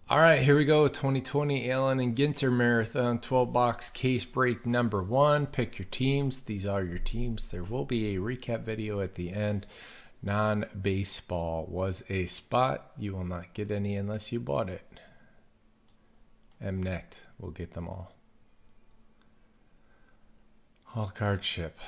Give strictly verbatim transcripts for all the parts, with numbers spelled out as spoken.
All right, here we go. twenty twenty Allen and Ginter Marathon twelve box case break number one. Pick your teams. These are your teams. There will be a recap video at the end. Non-baseball was a spot. You will not get any unless you bought it. M-Nect will get them all. All card ship.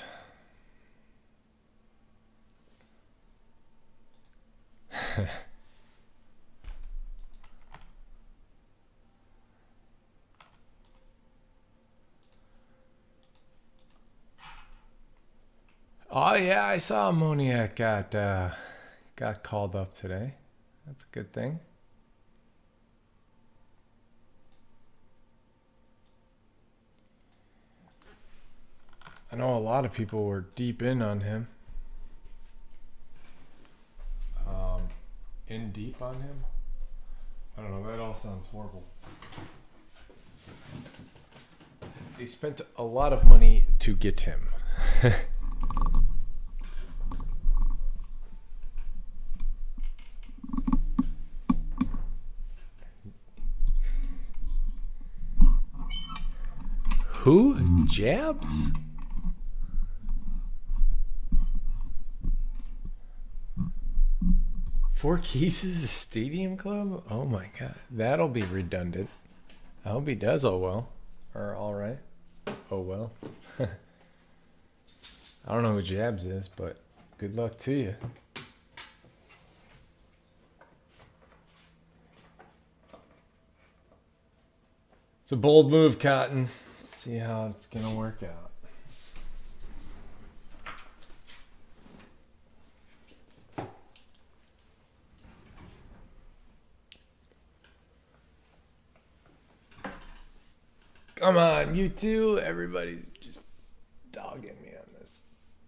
Oh yeah, I saw Moniak got uh, got called up today. That's a good thing. I know a lot of people were deep in on him. Um, in deep on him? I don't know, that all sounds horrible. They spent a lot of money to get him. Who? Jabs? Four Cases Stadium Club? Oh my god. That'll be redundant. I hope he does oh well. Or alright. Oh well. I don't know who Jabs is, but good luck to you. It's a bold move, Cotton. Let's see how it's going to work out. Come on, you two. Everybody's just dogging me on this.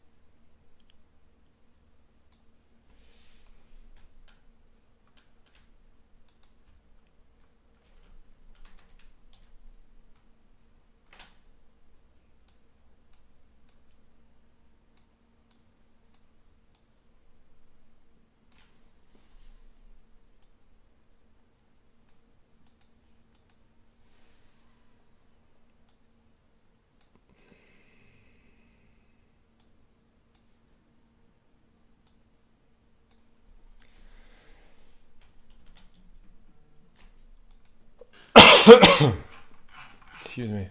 Excuse me.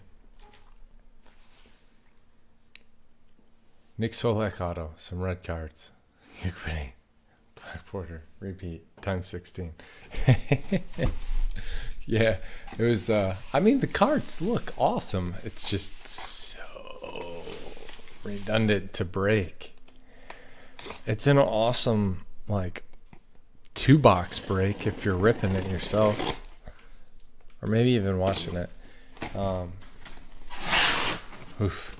Nick Solak auto, some red cards. Ukraine. Black Porter, repeat, times sixteen. Yeah, it was, uh, I mean, the cards look awesome. It's just so redundant to break. It's an awesome, like, two box break if you're ripping it yourself. Or maybe even watching it. Um, oof.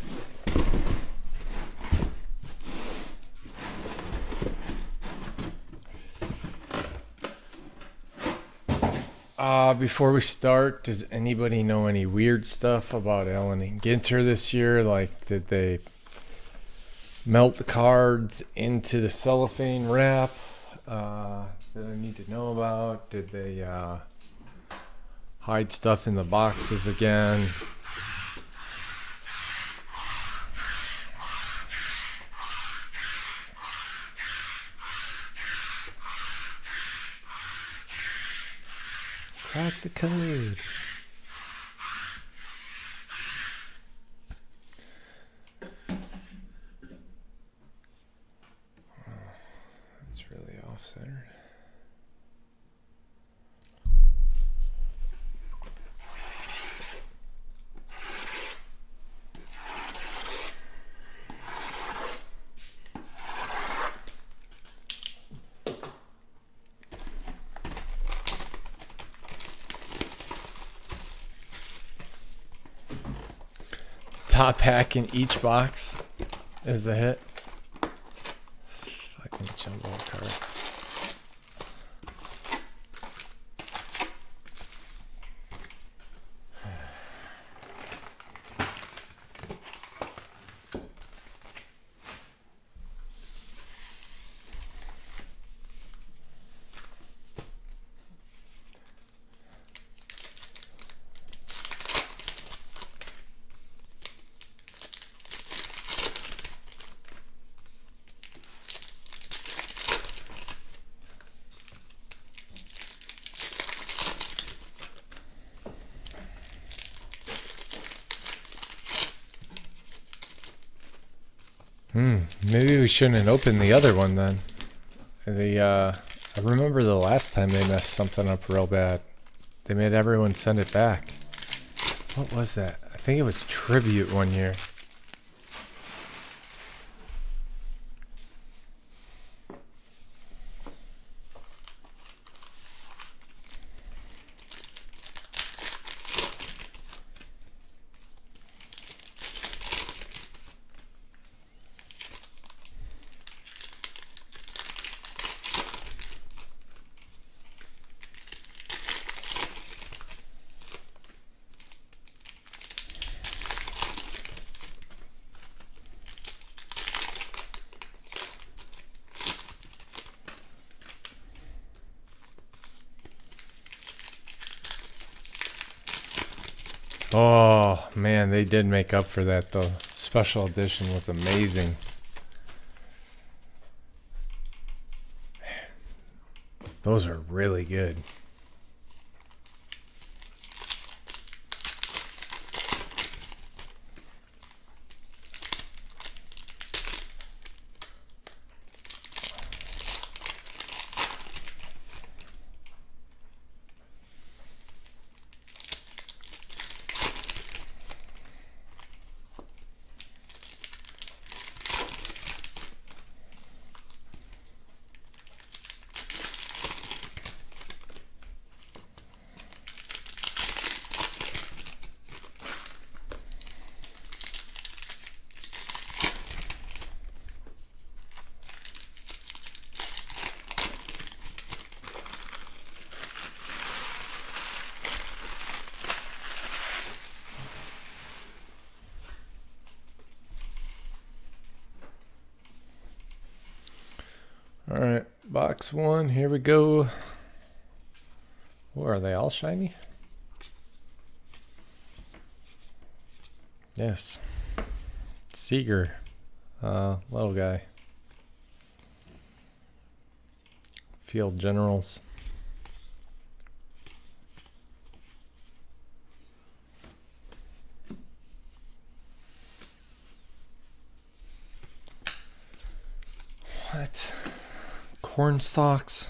Uh, before we start, does anybody know any weird stuff about Allen and Ginter this year? Like, did they melt the cards into the cellophane wrap uh, that I need to know about? Did they uh, hide stuff in the boxes again? Crack the code. That's really off-centered. Top pack in each box is the hit. Fucking jumbo cards. Hmm. Maybe we shouldn't open the other one then. The uh, I remember the last time they messed something up real bad. They made everyone send it back. What was that? I think it was Tribute one year. Oh, man, they did make up for that, though. Special edition was amazing. Those are really good. All right, box one, here we go. Oh, are they all shiny? Yes. Seeger, uh, little guy. Field Generals. What? Corn stalks.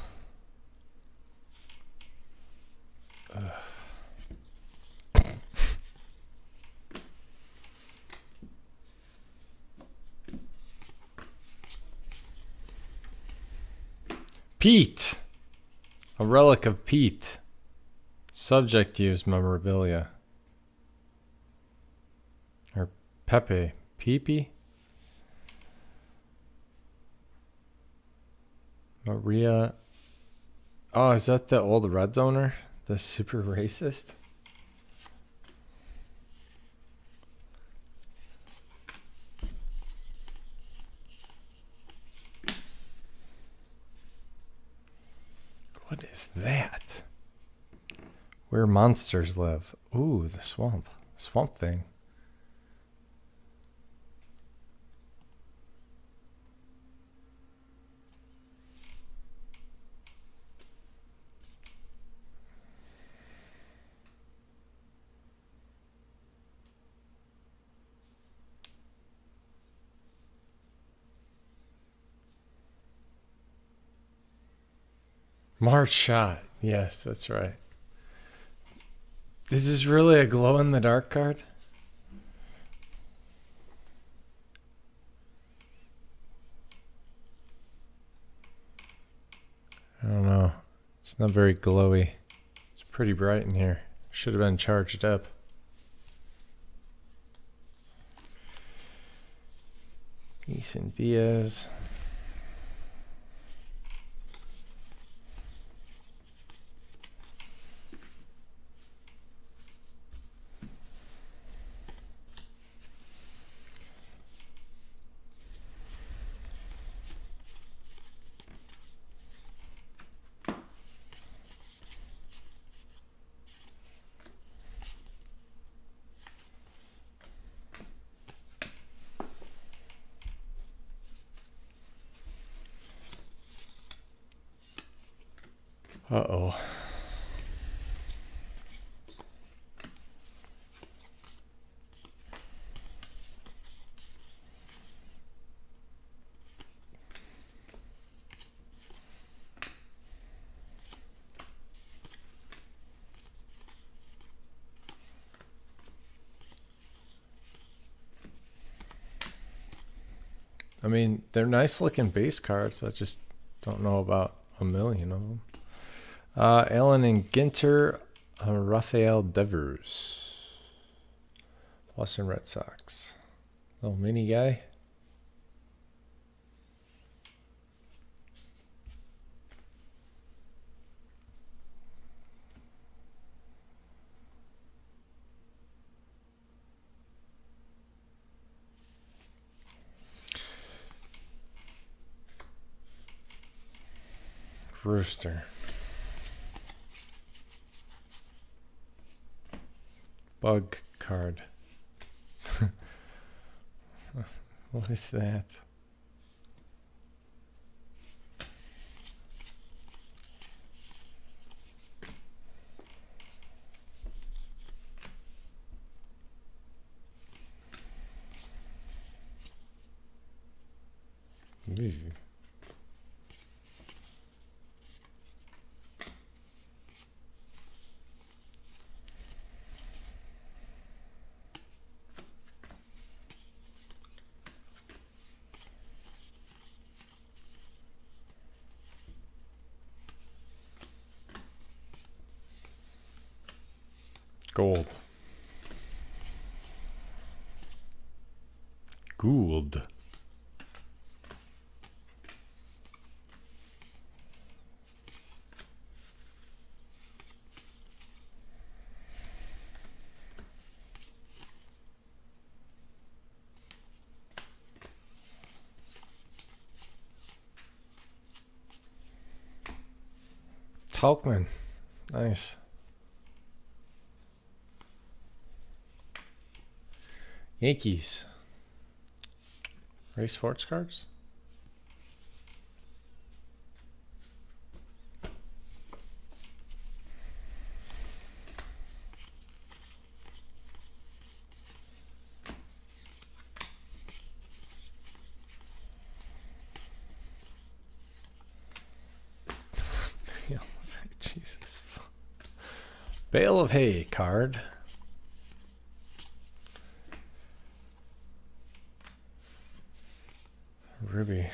Ugh. Pete. A relic of Pete. Subject used memorabilia. Or Pepe. Pepe? Maria. Oh, is that the old Reds owner? The super racist? What is that? Where monsters live. Ooh, the swamp. Swamp thing. March shot. Yes, that's right. This is really a glow in the dark card? I don't know. It's not very glowy. It's pretty bright in here. Should have been charged up. Ethan Diaz. Uh-oh. I mean, they're nice looking base cards. I just don't know about a million of them. Uh, Allen and Ginter, uh, Rafael Devers, Boston Red Sox. Little mini guy. Rooster. Bug card. What is that? Ooh. Gold. Gould. Talkman. Nice. Yankees. Race sports cards? Jesus. Bale of Hay card. Ruby.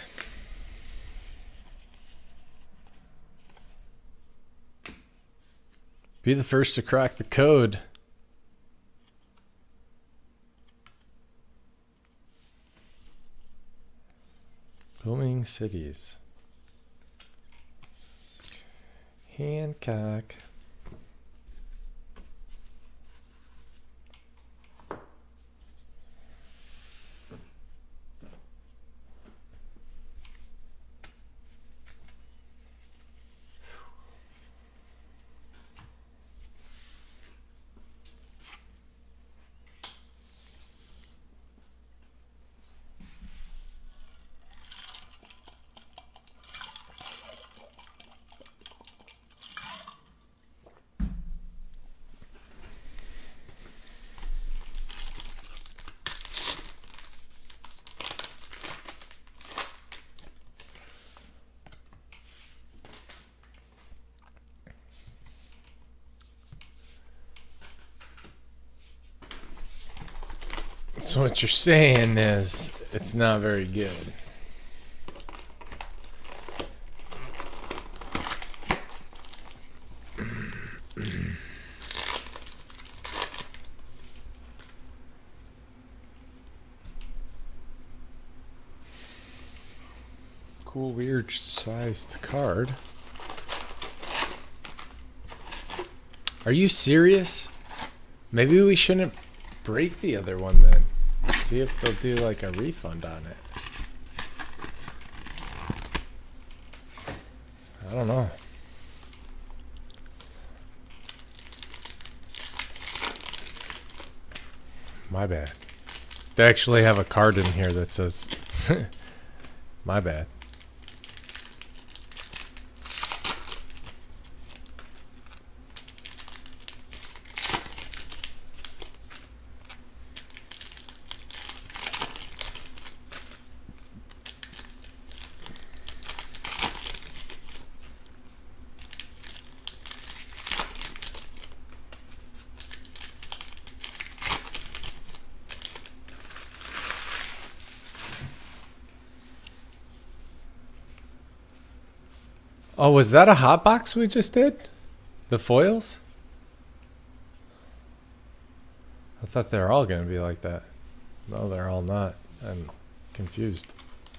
Be the first to crack the code. Booming cities. Hancock. So what you're saying is it's not very good. Cool, weird sized card. Are you serious? Maybe we shouldn't break the other one then. See if they'll do like a refund on it. I don't know. My bad. They actually have a card in here that says my bad. Oh, was that a hot box we just did? The foils? I thought they were all going to be like that. No, they're all not. I'm confused.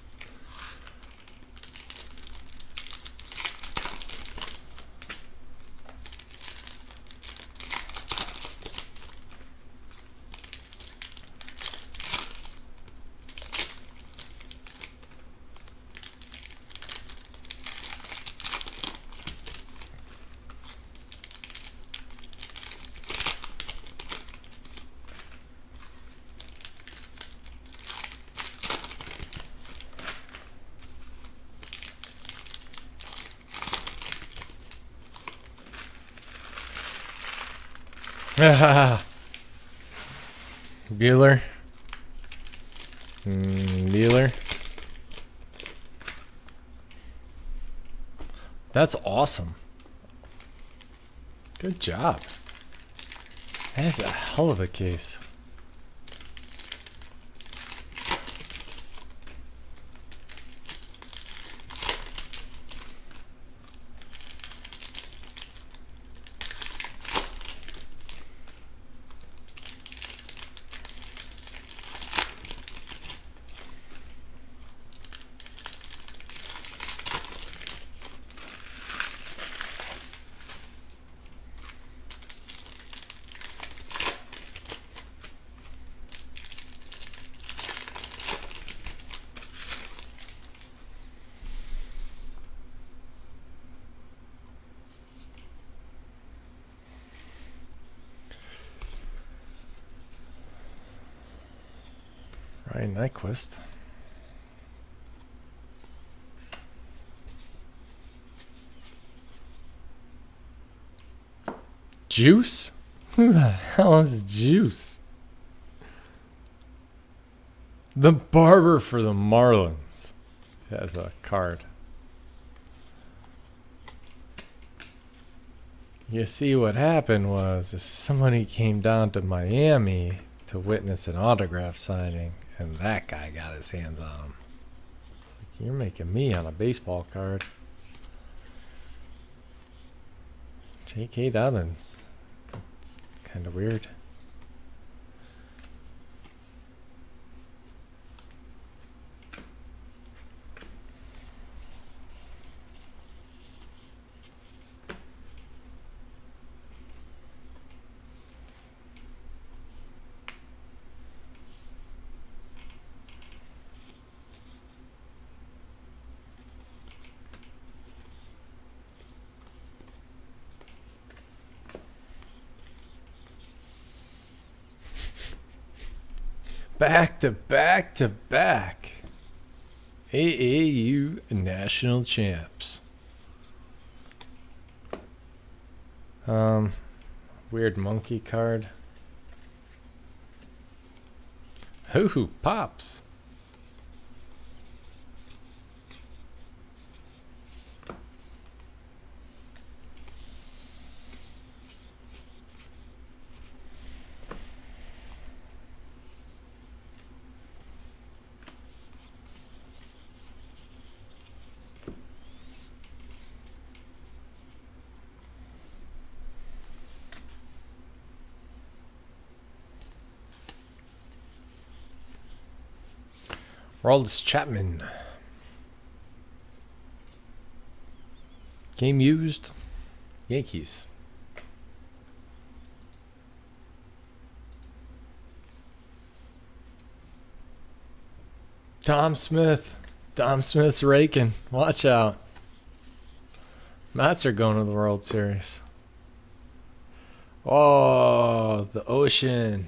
Bueller. Mm, Bueller. That's awesome. Good job. That is a hell of a case. Ryan Nyquist. Juice? Who the hell is Juice? The barber for the Marlins has a card. You see, what happened was is somebody came down to Miami to witness an autograph signing, and that guy got his hands on him. You're making me on a baseball card. J K. Dobbins. That's kind of weird. Back to back to back. A A U national champs. Um, weird monkey card. Hoo-hoo, pops. Roldis Chapman. Game used. Yankees. Tom Smith. Tom Smith's raking. Watch out. Mets are going to the World Series. Oh, the ocean.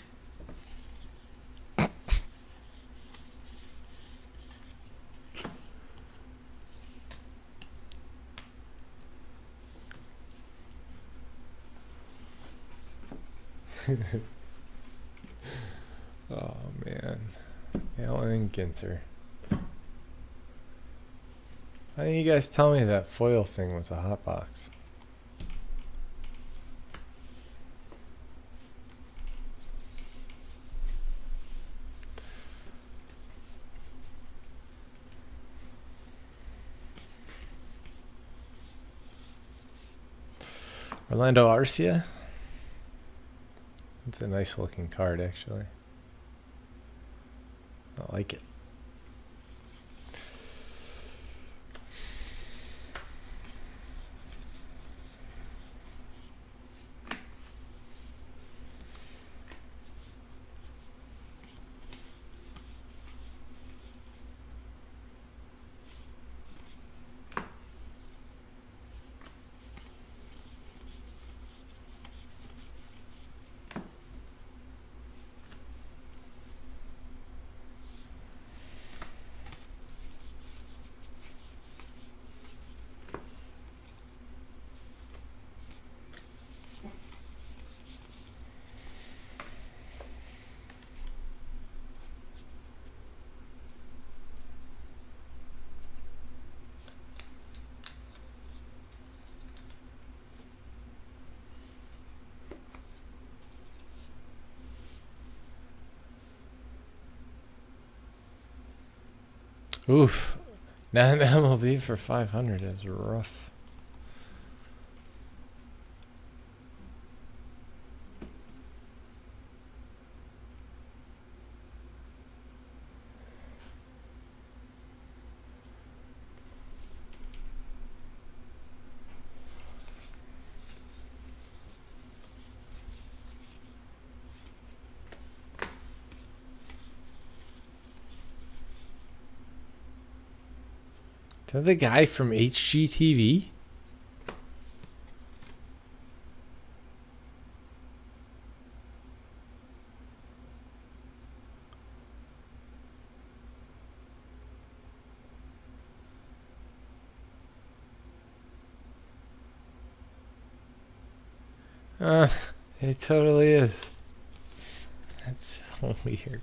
Oh man, Alan Ginter. Why didn't you guys tell me that foil thing was a hot box? Orlando Arcia. It's a nice looking card, actually. I like it. Oof. Now an M L B for five hundred is rough. Is that the guy from H G T V? Uh, it totally is. That's so weird.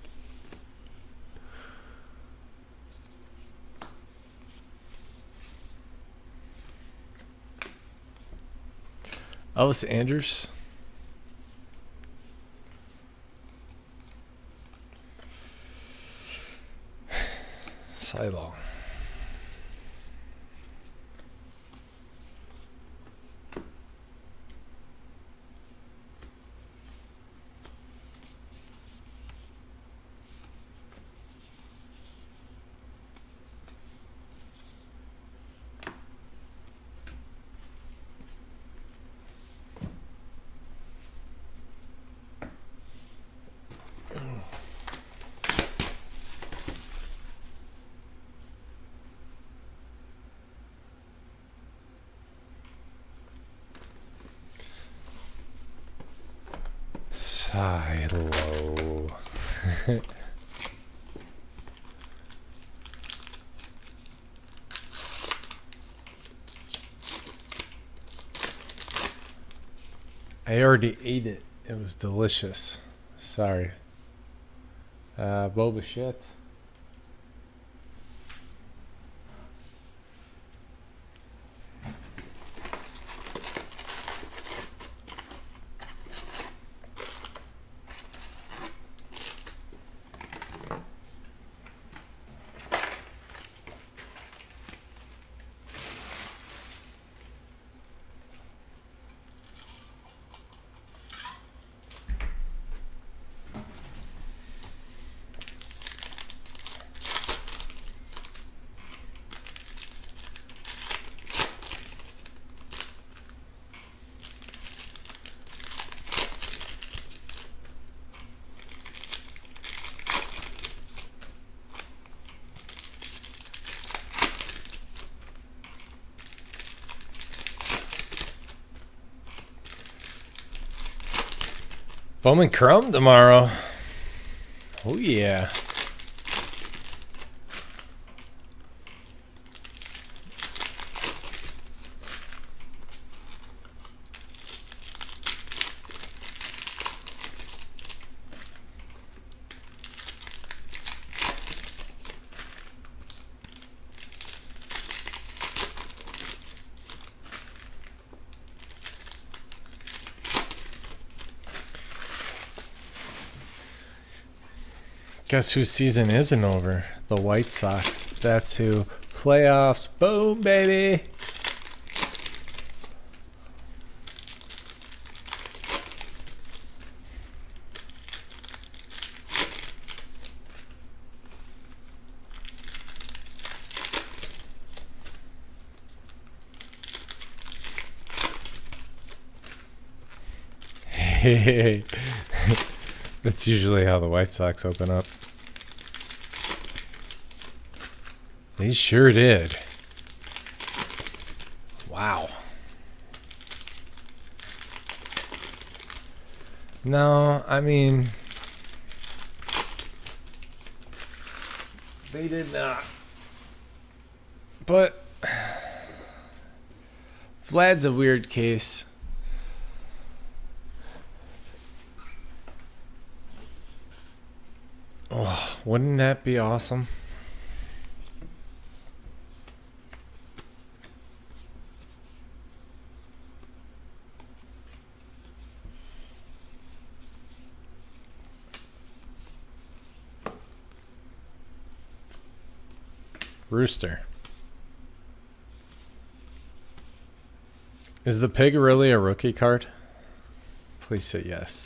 Elvis Andrews. Silo. Silo. I already ate it. It was delicious. Sorry. Uh, Boba shit. Bowman Chrome tomorrow. Oh yeah. Guess whose season isn't over? The White Sox. That's who. Playoffs. Boom, baby. That's usually how the White Sox open up. They sure did. Wow. No, I mean, they did not. But Vlad's a weird case. Oh, wouldn't that be awesome? Rooster. Is the pig really a rookie card? Please say yes.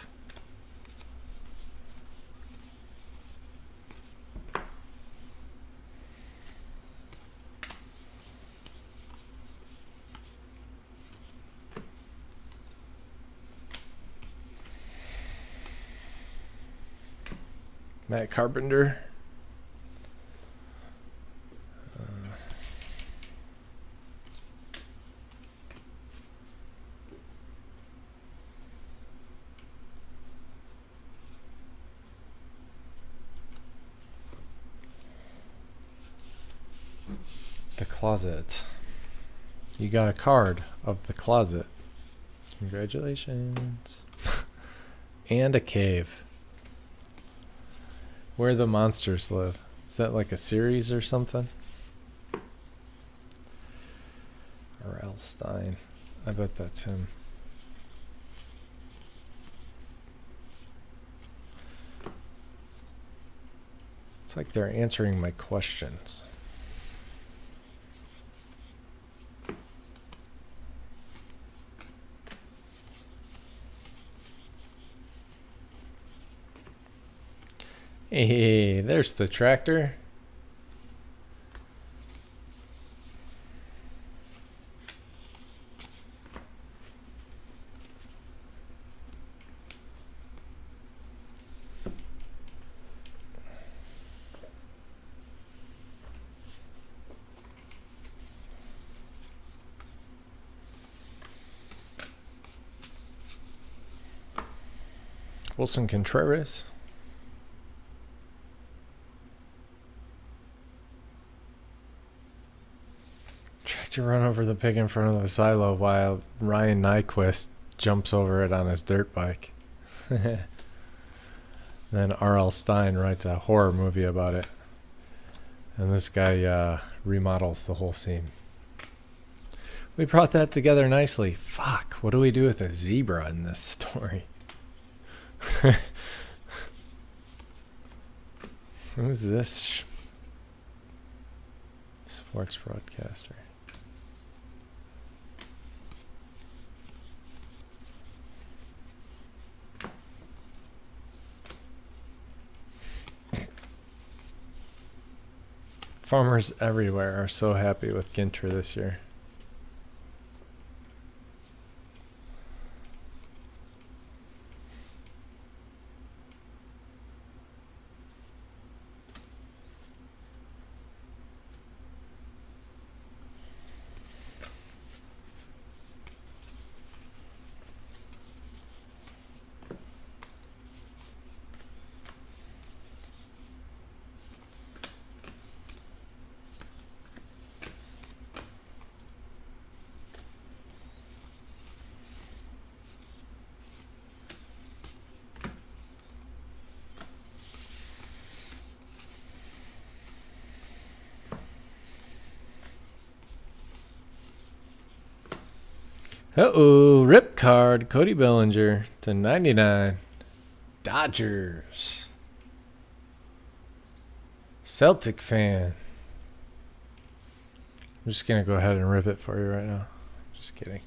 Matt Carpenter. The closet. You got a card of the closet. Congratulations. And a cave. Where the monsters live. Is that like a series or something? R L Stein. I bet that's him. It's like they're answering my questions. Hey, there's the tractor. Wilson Contreras. Tractor run over the pig in front of the silo while Ryan Nyquist jumps over it on his dirt bike. Then R L Stein writes a horror movie about it. And this guy uh, remodels the whole scene. We brought that together nicely. Fuck, what do we do with a zebra in this story? Who's this sports broadcaster? Farmers everywhere are so happy with Ginter this year. Uh-oh, rip card, Cody Bellinger to ninety-nine. Dodgers. Celtic fan. I'm just going to go ahead and rip it for you right now. Just kidding.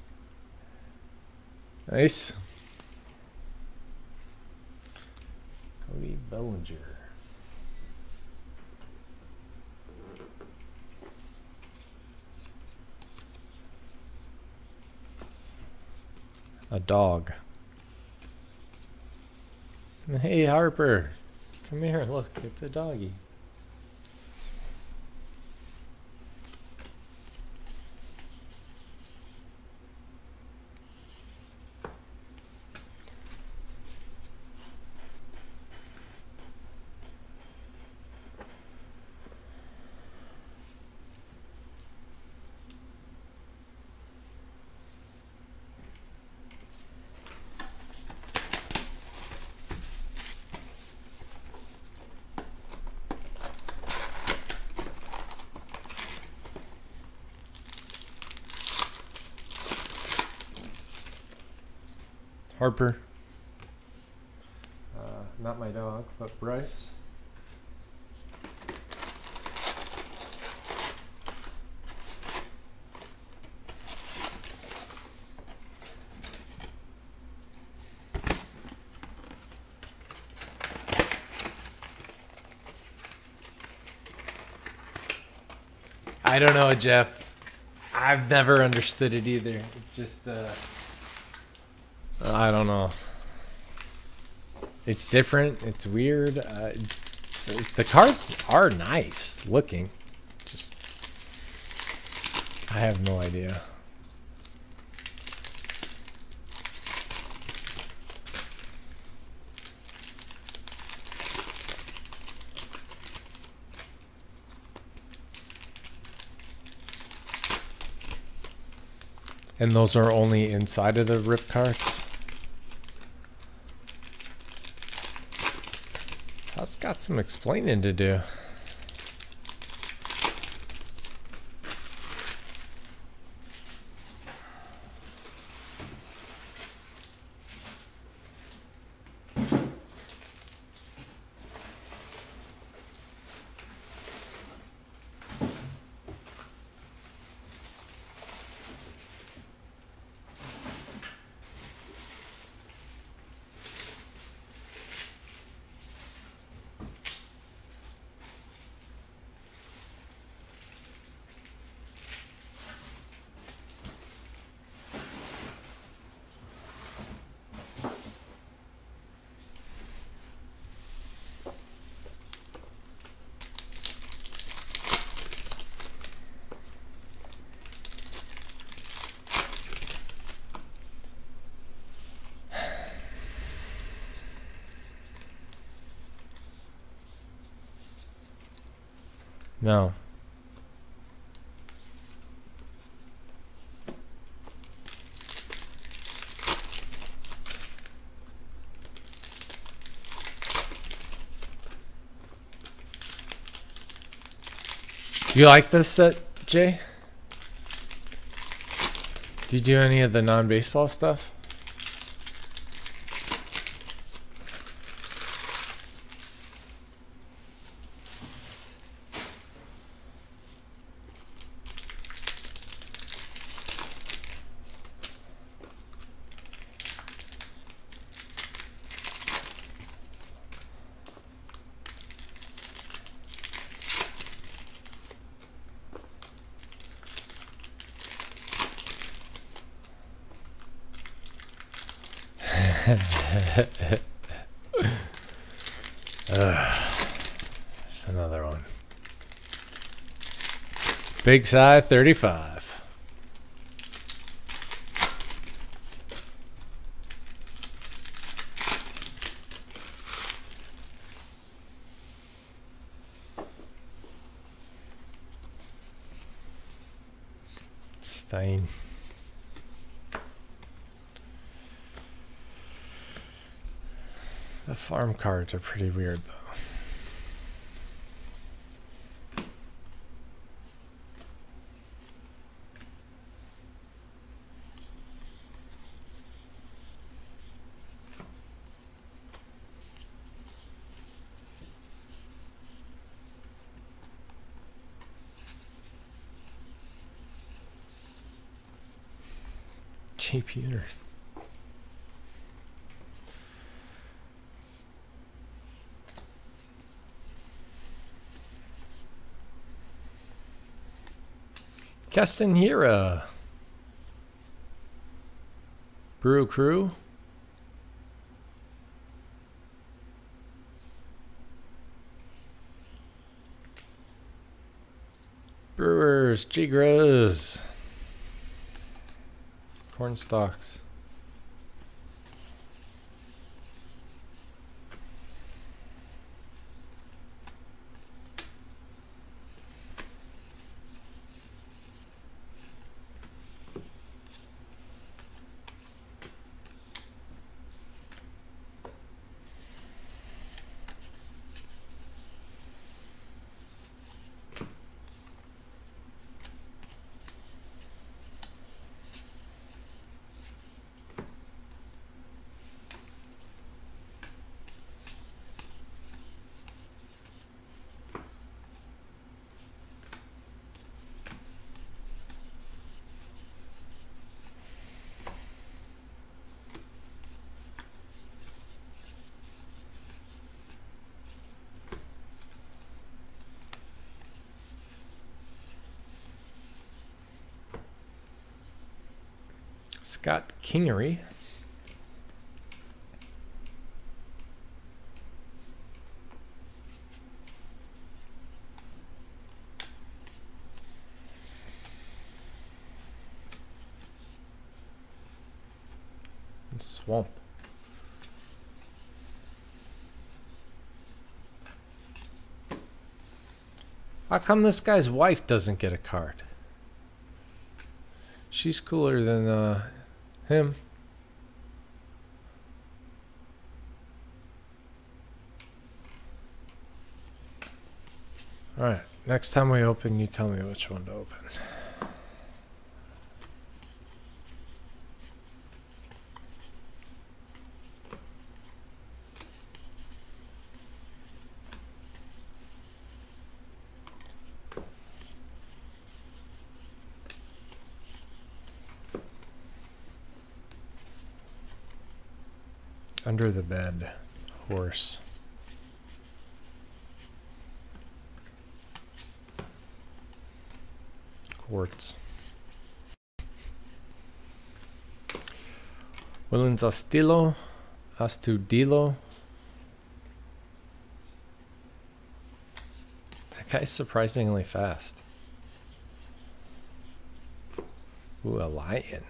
Nice. Cody Bellinger. A dog. Hey, Harper. Come here. Look, it's a doggy. Harper. Uh, not my dog, but Bryce. I don't know, Jeff. I've never understood it either. It just, uh, I don't know. It's different. It's weird. Uh, it's, the cards are nice looking. Just, I have no idea. And those are only inside of the rip cards. I've got some explaining to do. No. You like this set, Jay? Do you do any of the non-baseball stuff? There's another one. Big size thirty-five. Stein. The farm cards are pretty weird, though. Cheap Ginter. Castanheira. Brew Crew. Jigers, Jigras. Corn stalks. Scott Kingery. Swamp. How come this guy's wife doesn't get a card? She's cooler than uh, him. Alright, next time we open, you tell me which one to open. Under the bed, horse. Quartz. Willens Astilo, Astudillo. That guy's surprisingly fast. Ooh, a lion.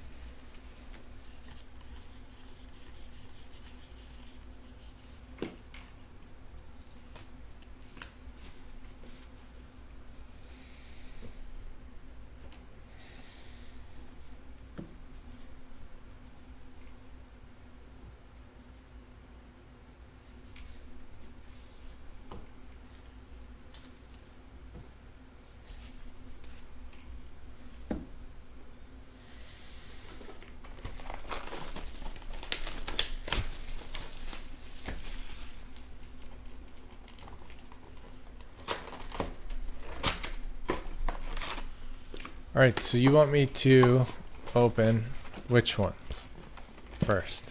All right, so you want me to open which ones first?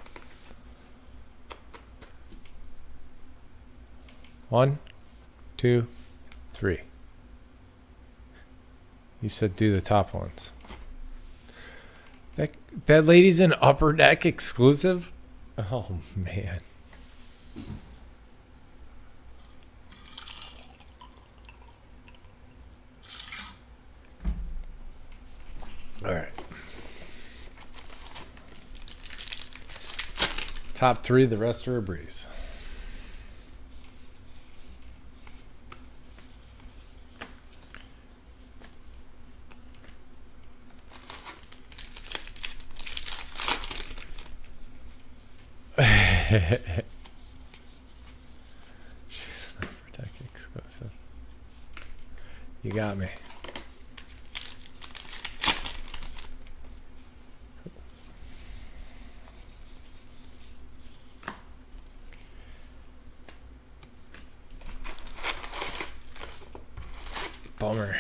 One, two, three. You said do the top ones. That that lady's an upper deck exclusive? Oh man. All right. Top three, the rest are a breeze. She's an upper deck exclusive. You got me. Bummer.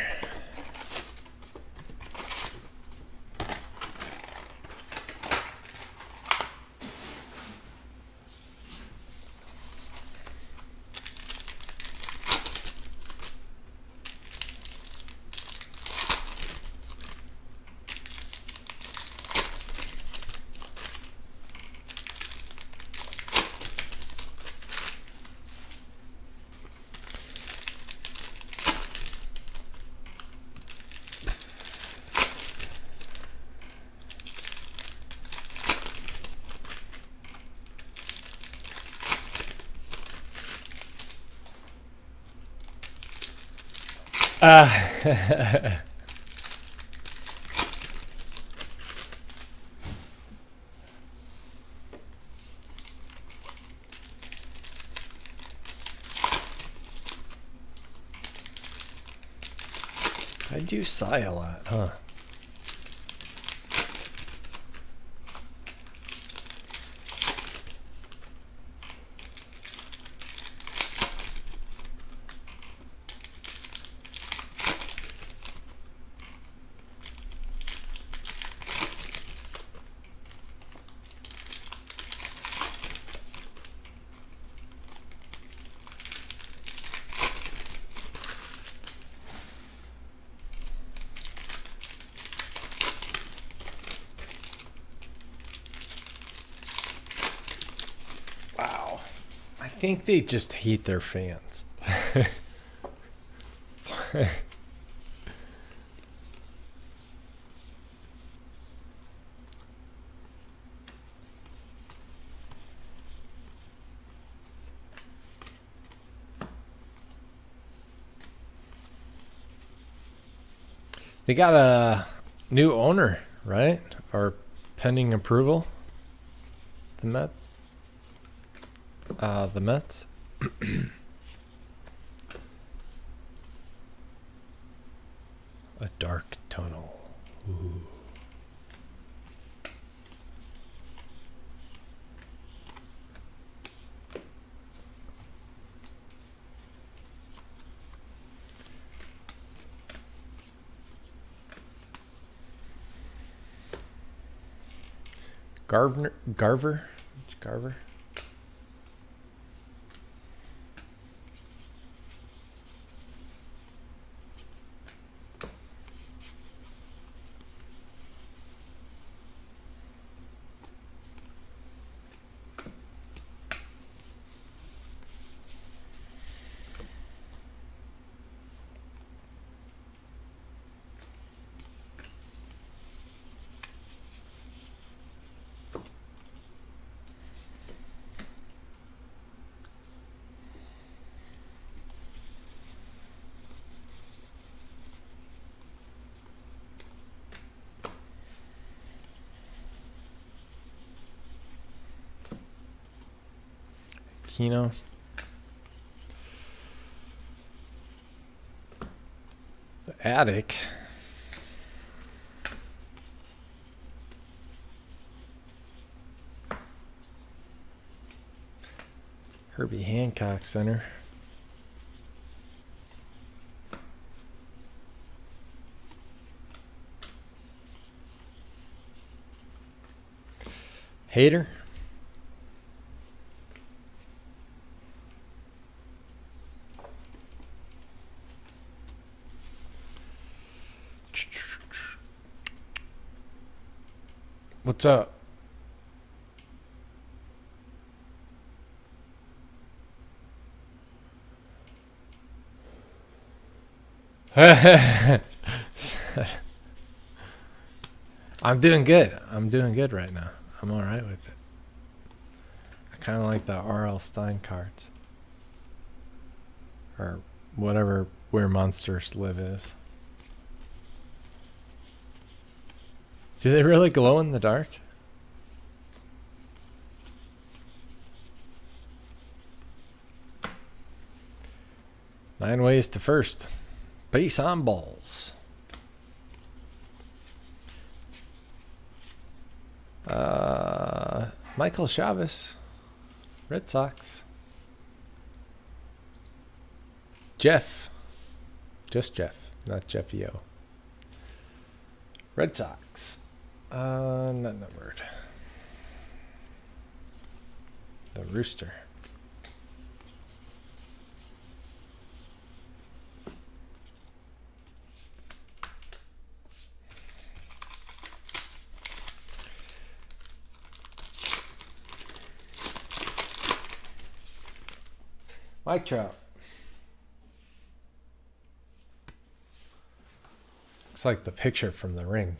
Uh, I do sigh a lot, huh? Wow. I think they just hate their fans. They got a new owner, right? Or pending approval. The Met. Uh, the Mets. A dark tunnel. Ooh. Garver, Garver, Garver. Kino. The attic. Herbie Hancock Center. Hater. What's up? I'm doing good. I'm doing good right now. I'm all right with it. I kind of like the R L Stein cards. Or whatever Where Monsters Live is. Do they really glow in the dark? Nine ways to first. Base on balls. Uh, Michael Chavez. Red Sox. Jeff. Just Jeff, not Jeffy O. Red Sox. Uh, not numbered. The Rooster. Mike Trout. Looks like the picture from The Ring.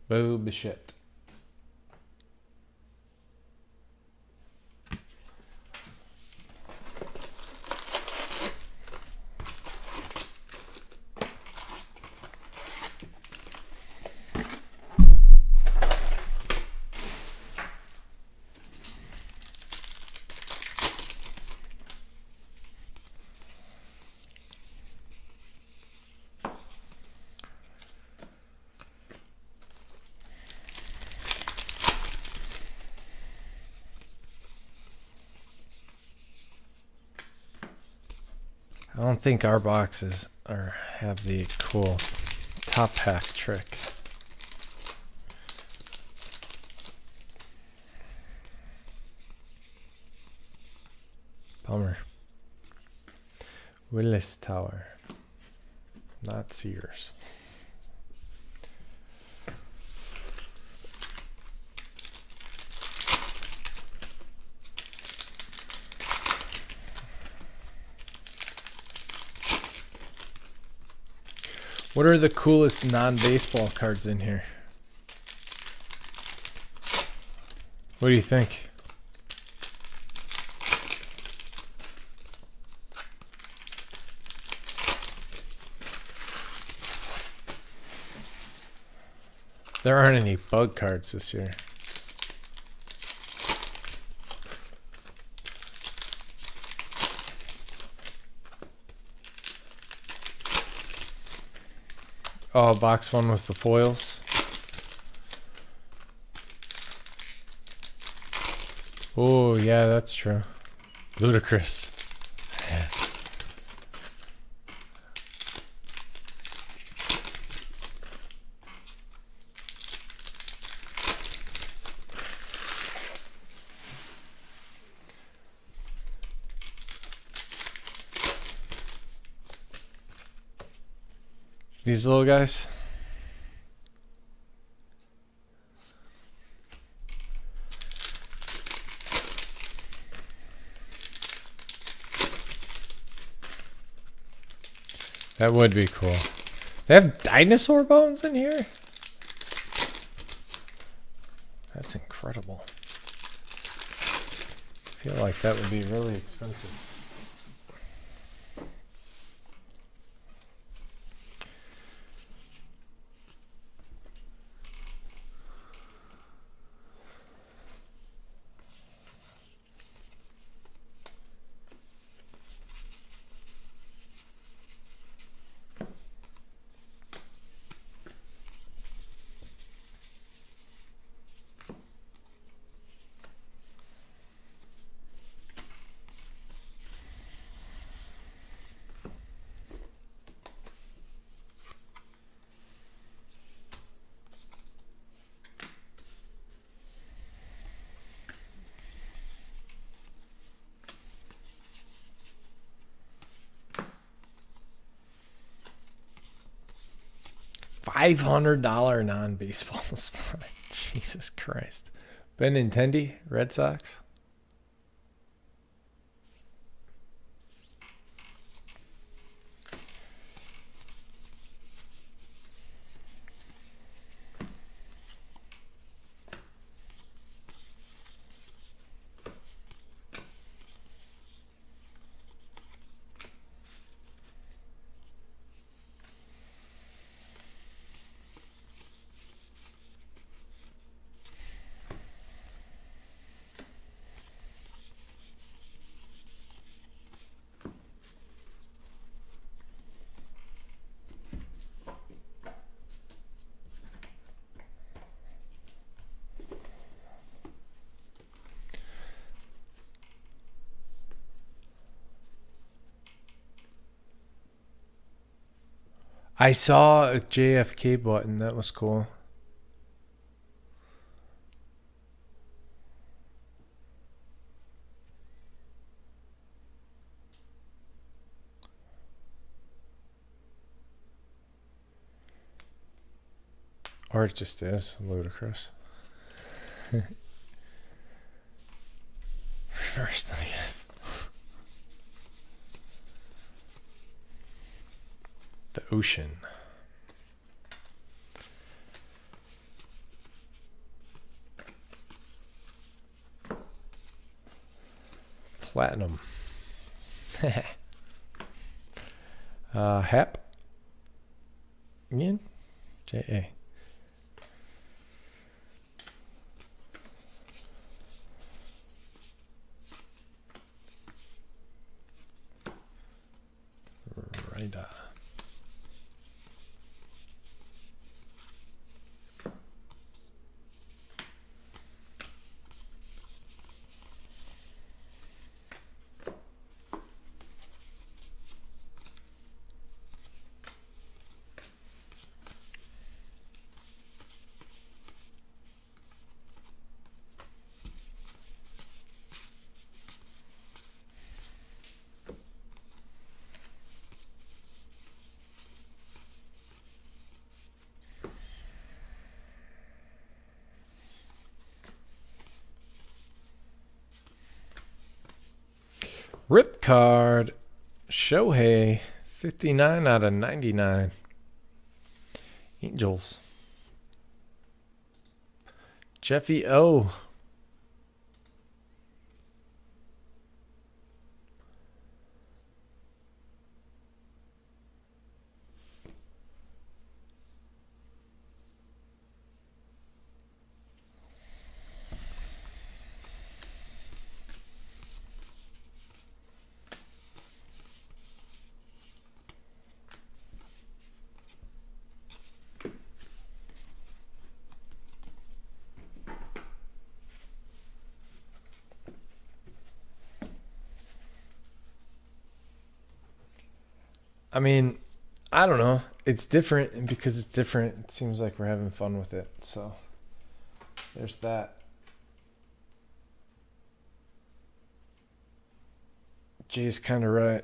Boob shit. I don't think our boxes are have the cool top pack trick. Bummer. Willis Tower, not Sears. What are the coolest non-baseball cards in here? What do you think? There aren't any bug cards this year. Oh, box one was the foils. Oh, yeah, that's true. Ludicrous. Yeah. These little guys. That would be cool. They have dinosaur bones in here? That's incredible. I feel like that would be really expensive. five hundred dollar non-baseball spot. Jesus Christ. Benintendi, Red Sox. I saw a J F K button. That was cool. Or it just is ludicrous. Reverse negative. The ocean. platinum. uh, Hap. Ian? J A. Right. Uh. Rip card, Shohei, fifty-nine out of ninety-nine. Angels. Jeffy O. I mean, I don't know. It's different, and because it's different, it seems like we're having fun with it. So there's that. Jay's kind of right.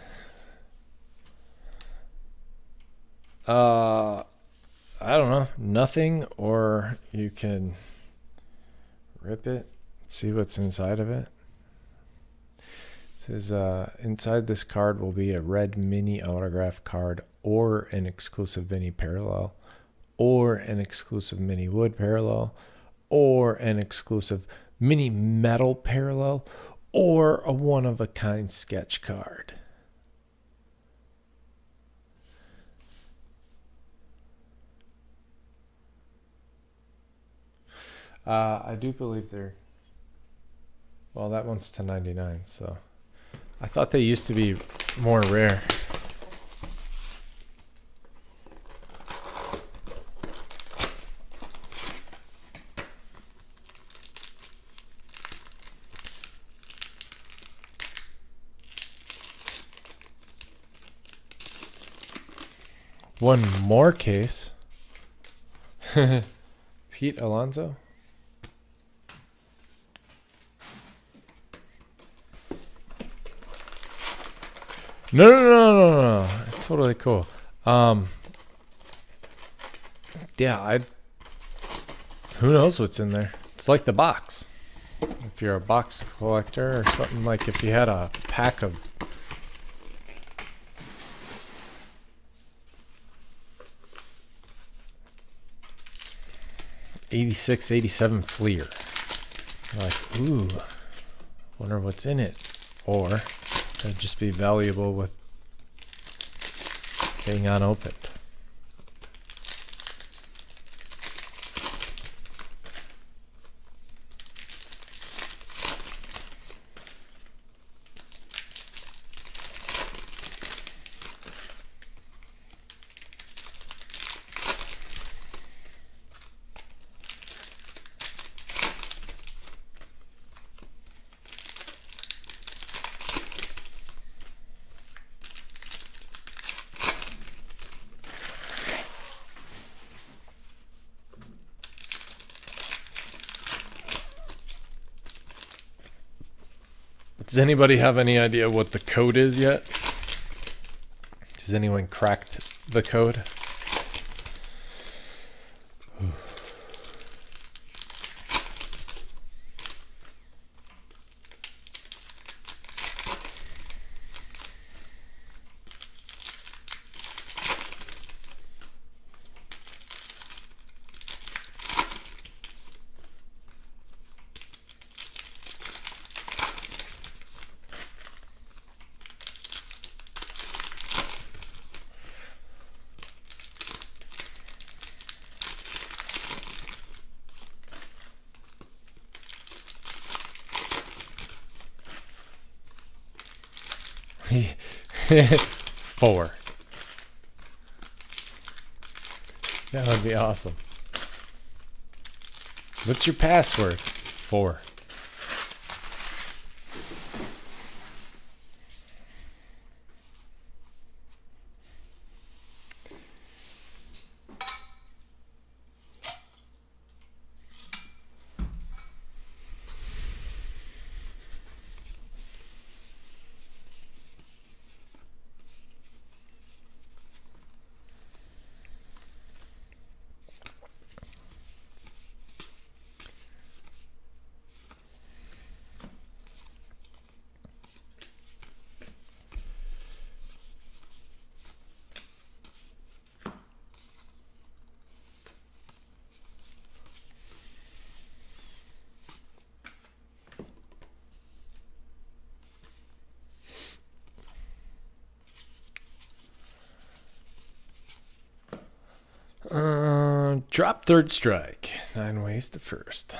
Uh, I don't know. Nothing, or you can rip it, see what's inside of it. It says, uh, inside this card will be a red mini autograph card or an exclusive mini parallel or an exclusive mini wood parallel or an exclusive mini metal parallel or a one-of-a-kind sketch card. Uh, I do believe they're... Well, that one's ten ninety-nine, so... I thought they used to be more rare. One more case. Pete Alonso. No, no, no, no, no, no. Totally cool. Um, yeah, I. Who knows what's in there? It's like the box. If you're a box collector or something, like if you had a pack of eighty-six, eighty-seven Fleer, you're like, ooh, wonder what's in it, or it'd just be valuable with being unopened. Does anybody have any idea what the code is yet? Has anyone cracked the code? Four. That would be awesome. What's your password? Four. Uh, drop third strike. Nine ways to first.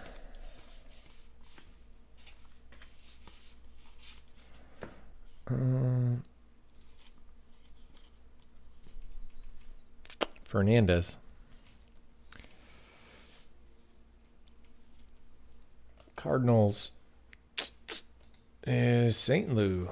Um, Fernandez. Cardinals is Saint Louis.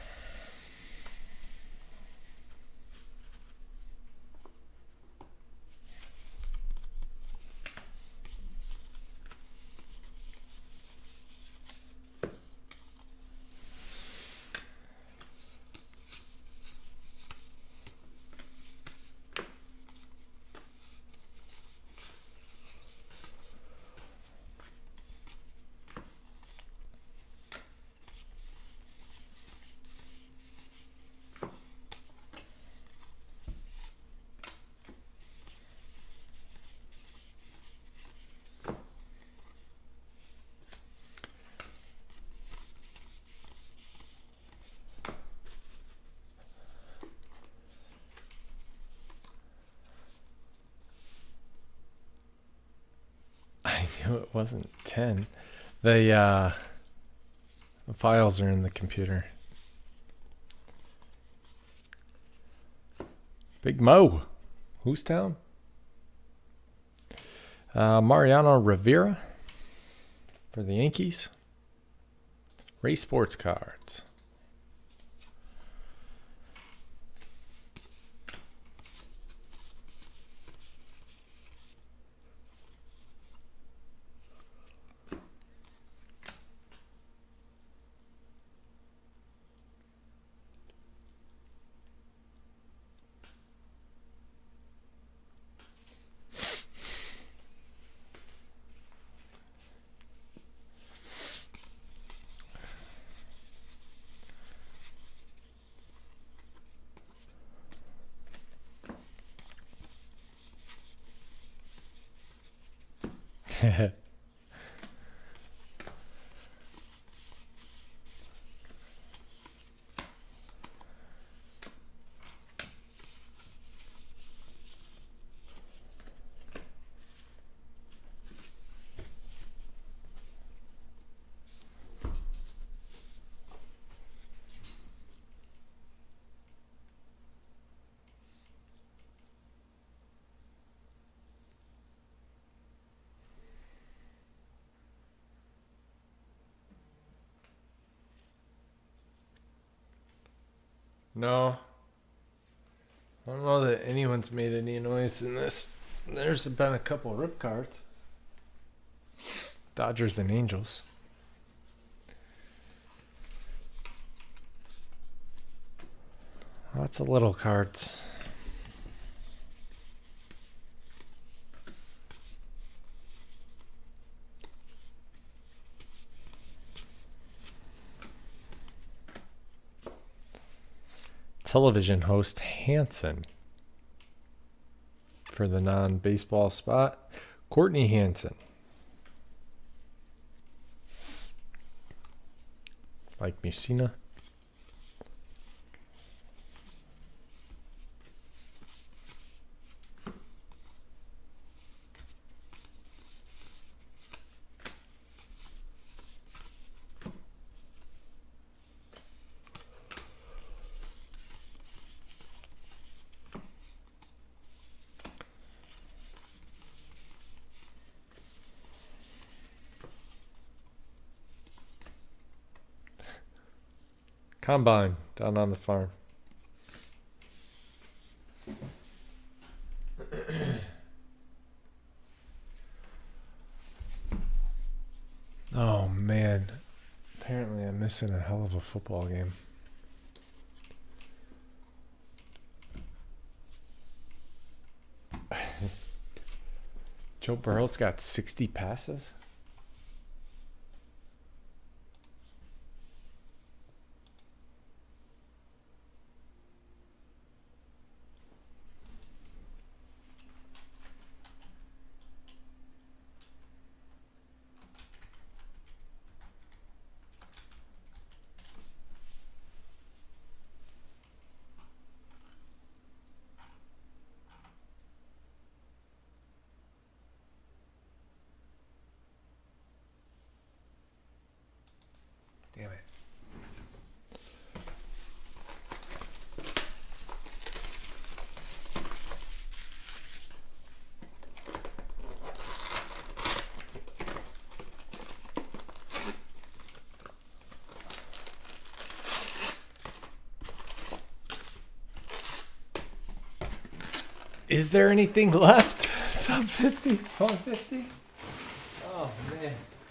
I knew it wasn't ten. The, uh, the files are in the computer. Big Mo. Who's town? Uh, Mariano Rivera for the Yankees. Ray Sports Cards. No. I don't know that anyone's made any noise in this. There's been a couple rip cards. Dodgers and Angels. Lots of little cards. Television host Hansen for the non-baseball spot. Courtney Hansen. Like Musina. Combine down on the farm. Oh man, apparently I'm missing a hell of a football game. Joe Burrow's got sixty passes. Damn it. Is there anything left? Sub fifty? one fifty? Oh man.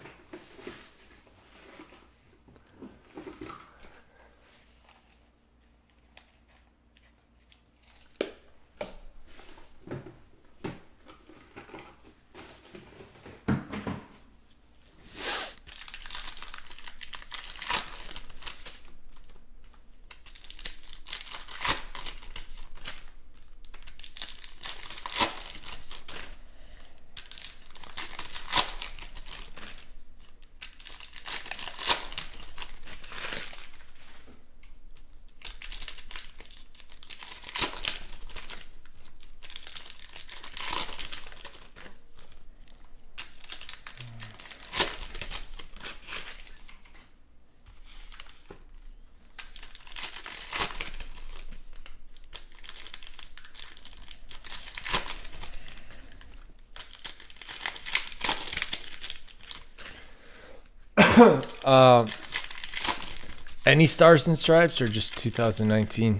um, any stars and stripes or just two thousand nineteen?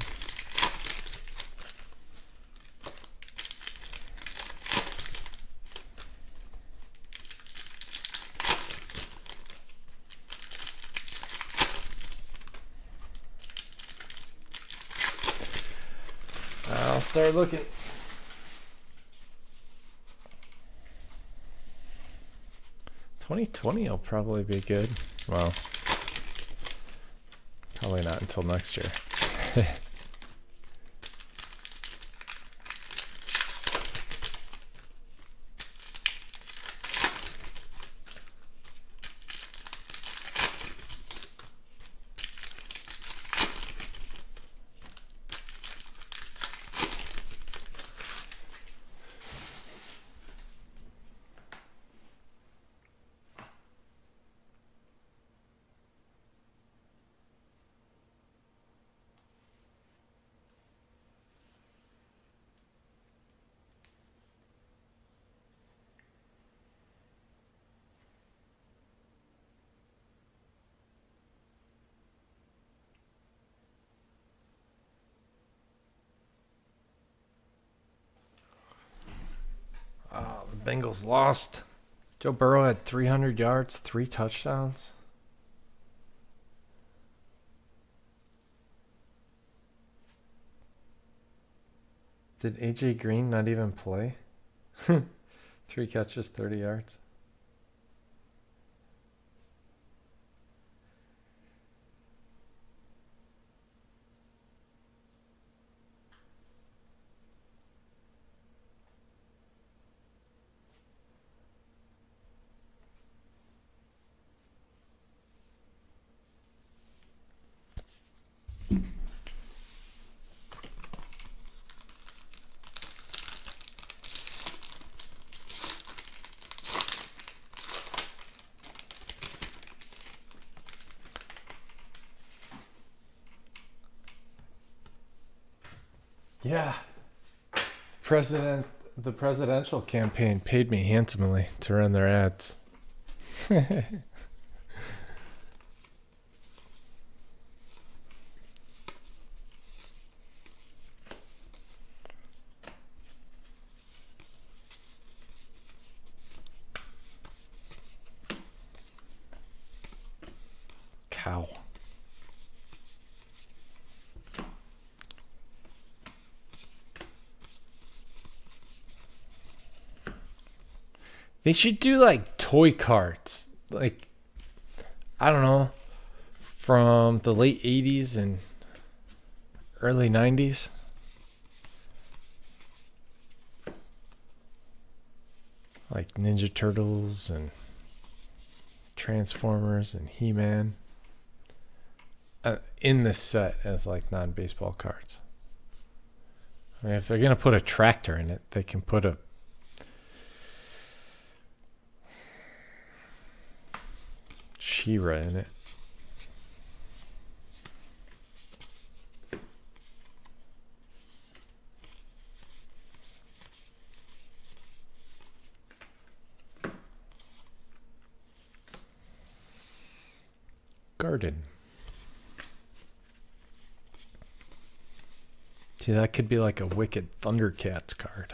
I'll start looking. twenty twenty will probably be good. Well, probably not until next year. Oh, the Bengals lost. Joe Burrow had three hundred yards, three touchdowns. Did A J Green not even play? Three catches, thirty yards. Yeah. President, the presidential campaign paid me handsomely to run their ads. They should do like toy cards. Like, I don't know, from the late eighties and early nineties. Like Ninja Turtles and Transformers and He-Man. Uh, in this set as like non-baseball cards. I mean, if they're gonna put a tractor in it, they can put a She-Ra in it. Garden. See, that could be like a Wicked Thundercats card.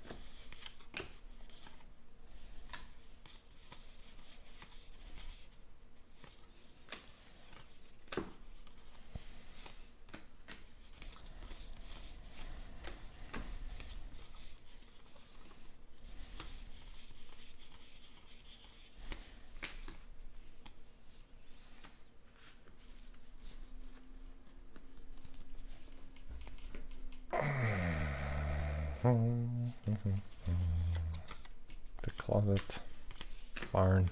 The closet, barn.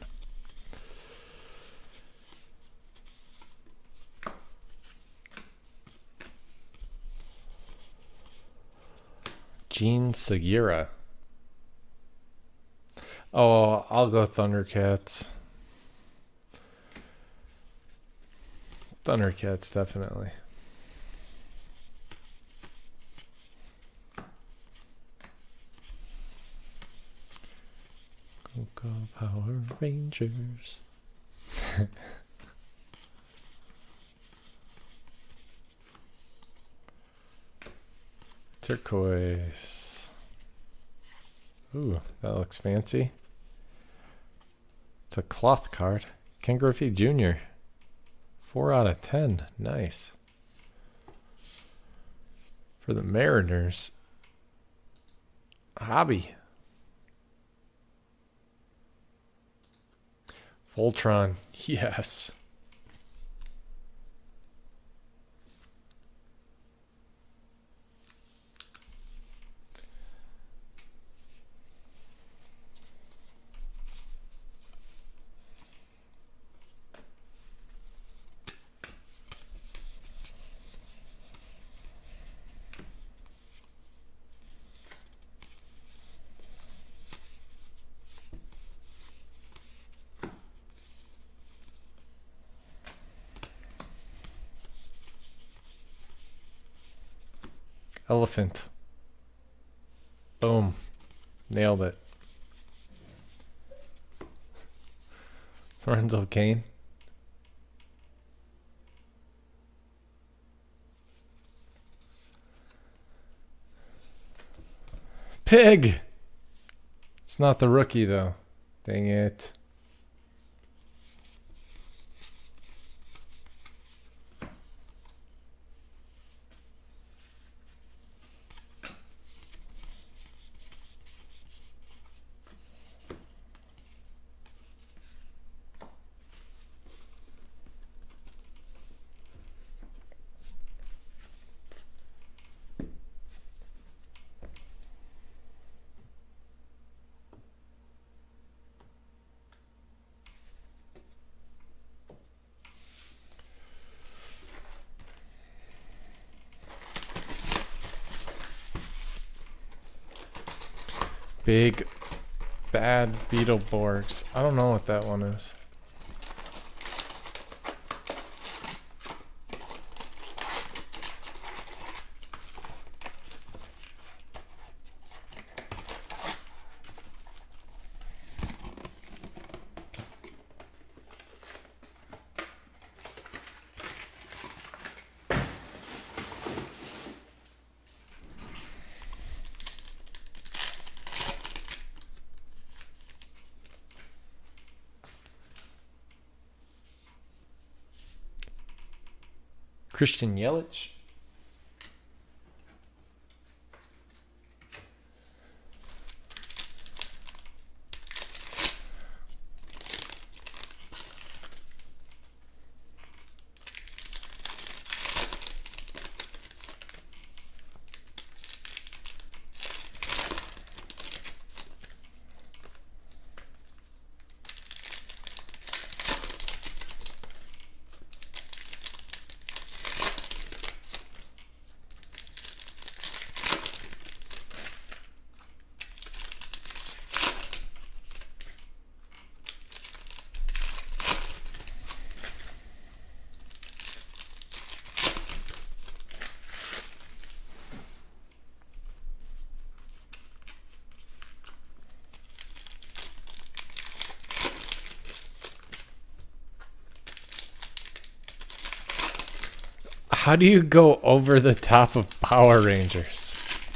Gene Segura. Oh, I'll go Thundercats. Thundercats, definitely. Go Power Rangers. Turquoise. Ooh, that looks fancy. It's a cloth card. Ken Griffey Junior Four out of ten. Nice. For the Mariners. Hobby. Voltron. Yes. Elephant. Boom. Nailed it. Lorenzo Kane. Pig! It's not the rookie, though. Dang it. Big bad Beetleborgs. I don't know what that one is. Christian Yelich. How do you go over the top of Power Rangers?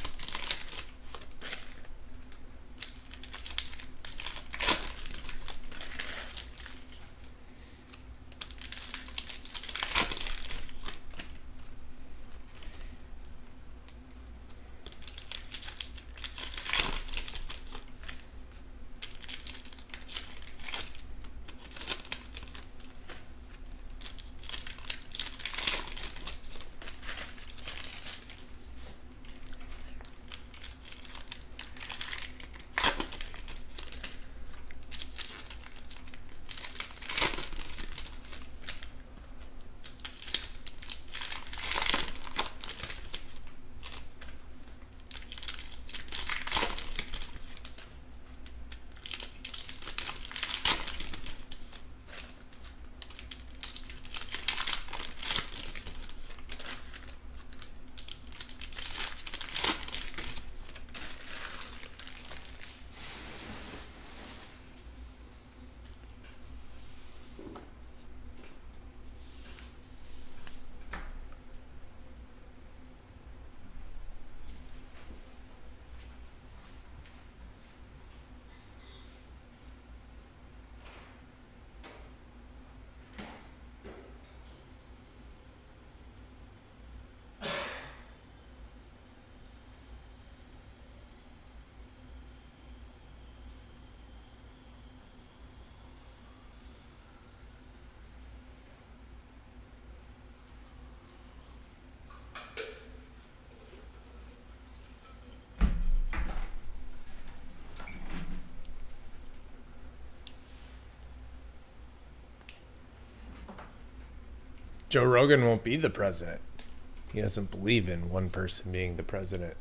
Joe Rogan won't be the president. He doesn't believe in one person being the president.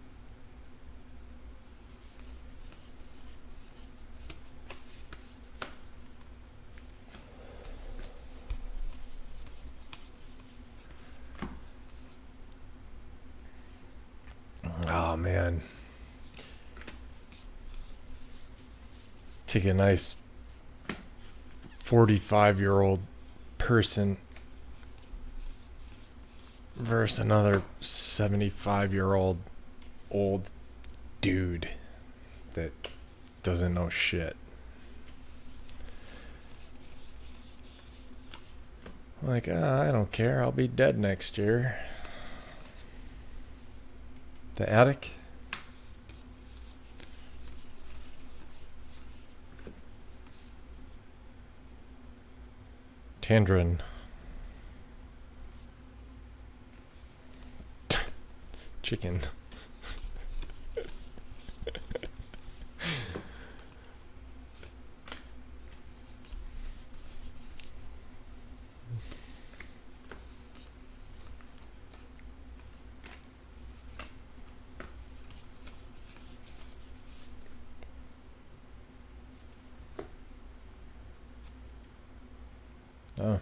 Oh, man. Take a nice forty-five-year-old person versus another seventy-five-year-old old dude that doesn't know shit. Like, uh, I don't care. I'll be dead next year. The attic? Tandrin. Chicken. Oh.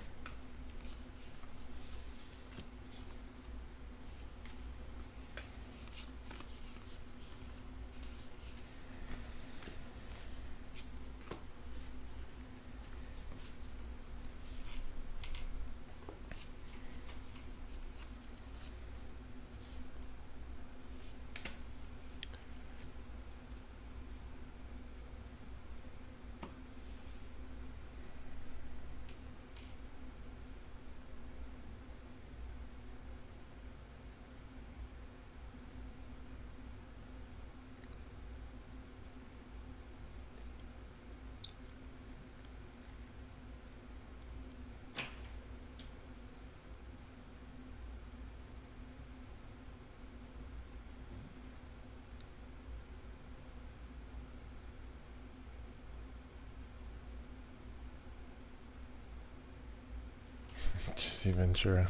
Jesse Ventura.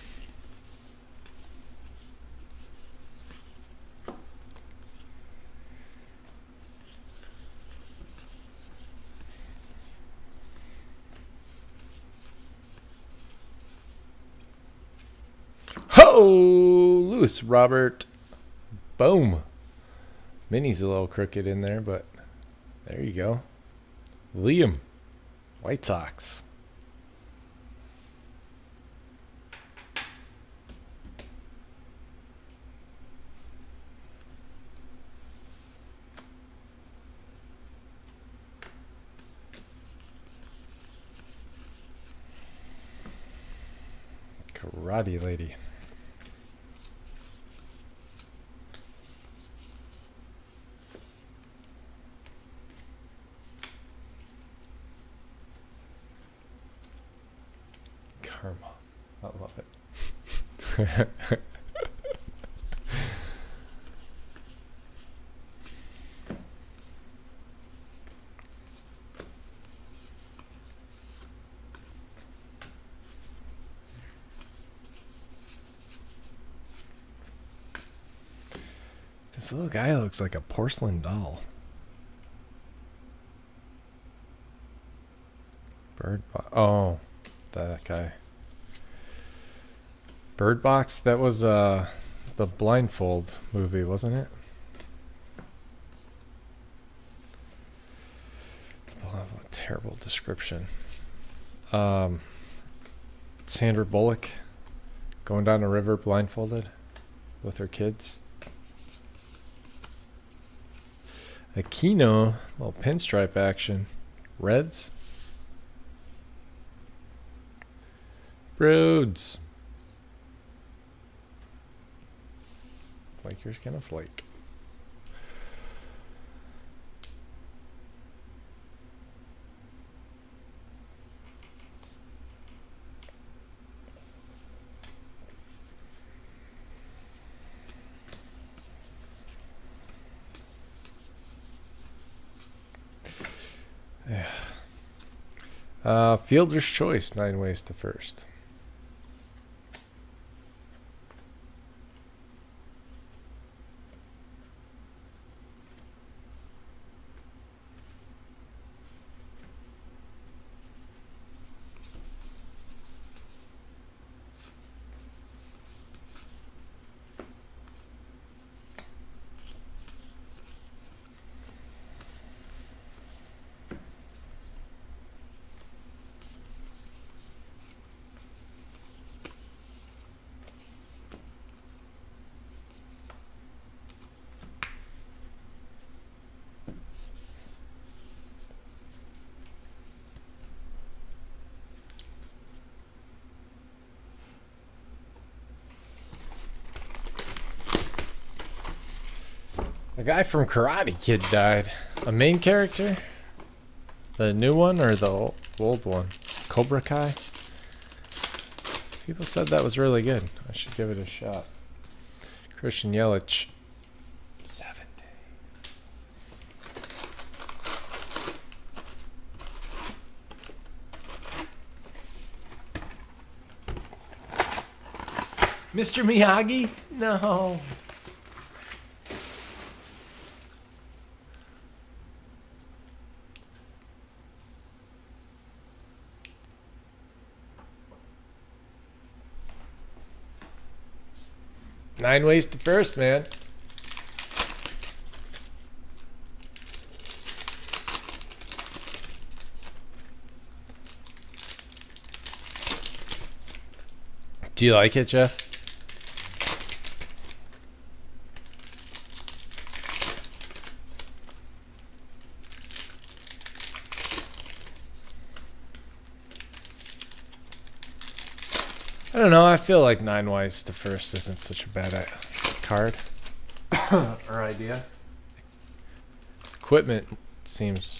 Ho! Lewis Robert. Boom. Minnie's a little crooked in there, but there you go. Liam. White Sox. Karate lady. Karma. I love it. This little guy looks like a porcelain doll. Bird box. Oh, that guy. Bird Box. That was uh, the Blindfold movie, wasn't it? Oh, what a terrible description. Um, Sandra Bullock going down a river blindfolded with her kids. Aquino, little pinstripe action. Reds. Broads. Flaker's gonna flake. Yeah. Uh, Fielder's Choice, nine ways to first. The guy from Karate Kid died. A main character? The new one or the old one? Cobra Kai? People said that was really good. I should give it a shot. Christian Yelich. Seven days. Mister Miyagi? No. Nine ways to first, man. Do you like it, Jeff? I don't know, I feel like nine ways to first isn't such a bad card or idea. Equipment seems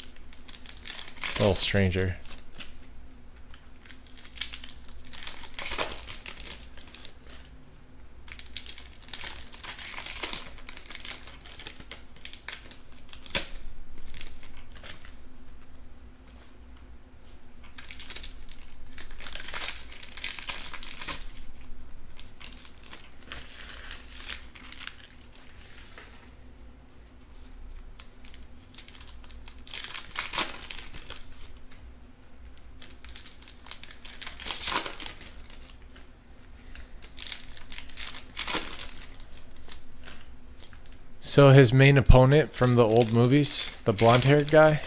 a little stranger. So his main opponent from the old movies, the blonde-haired guy?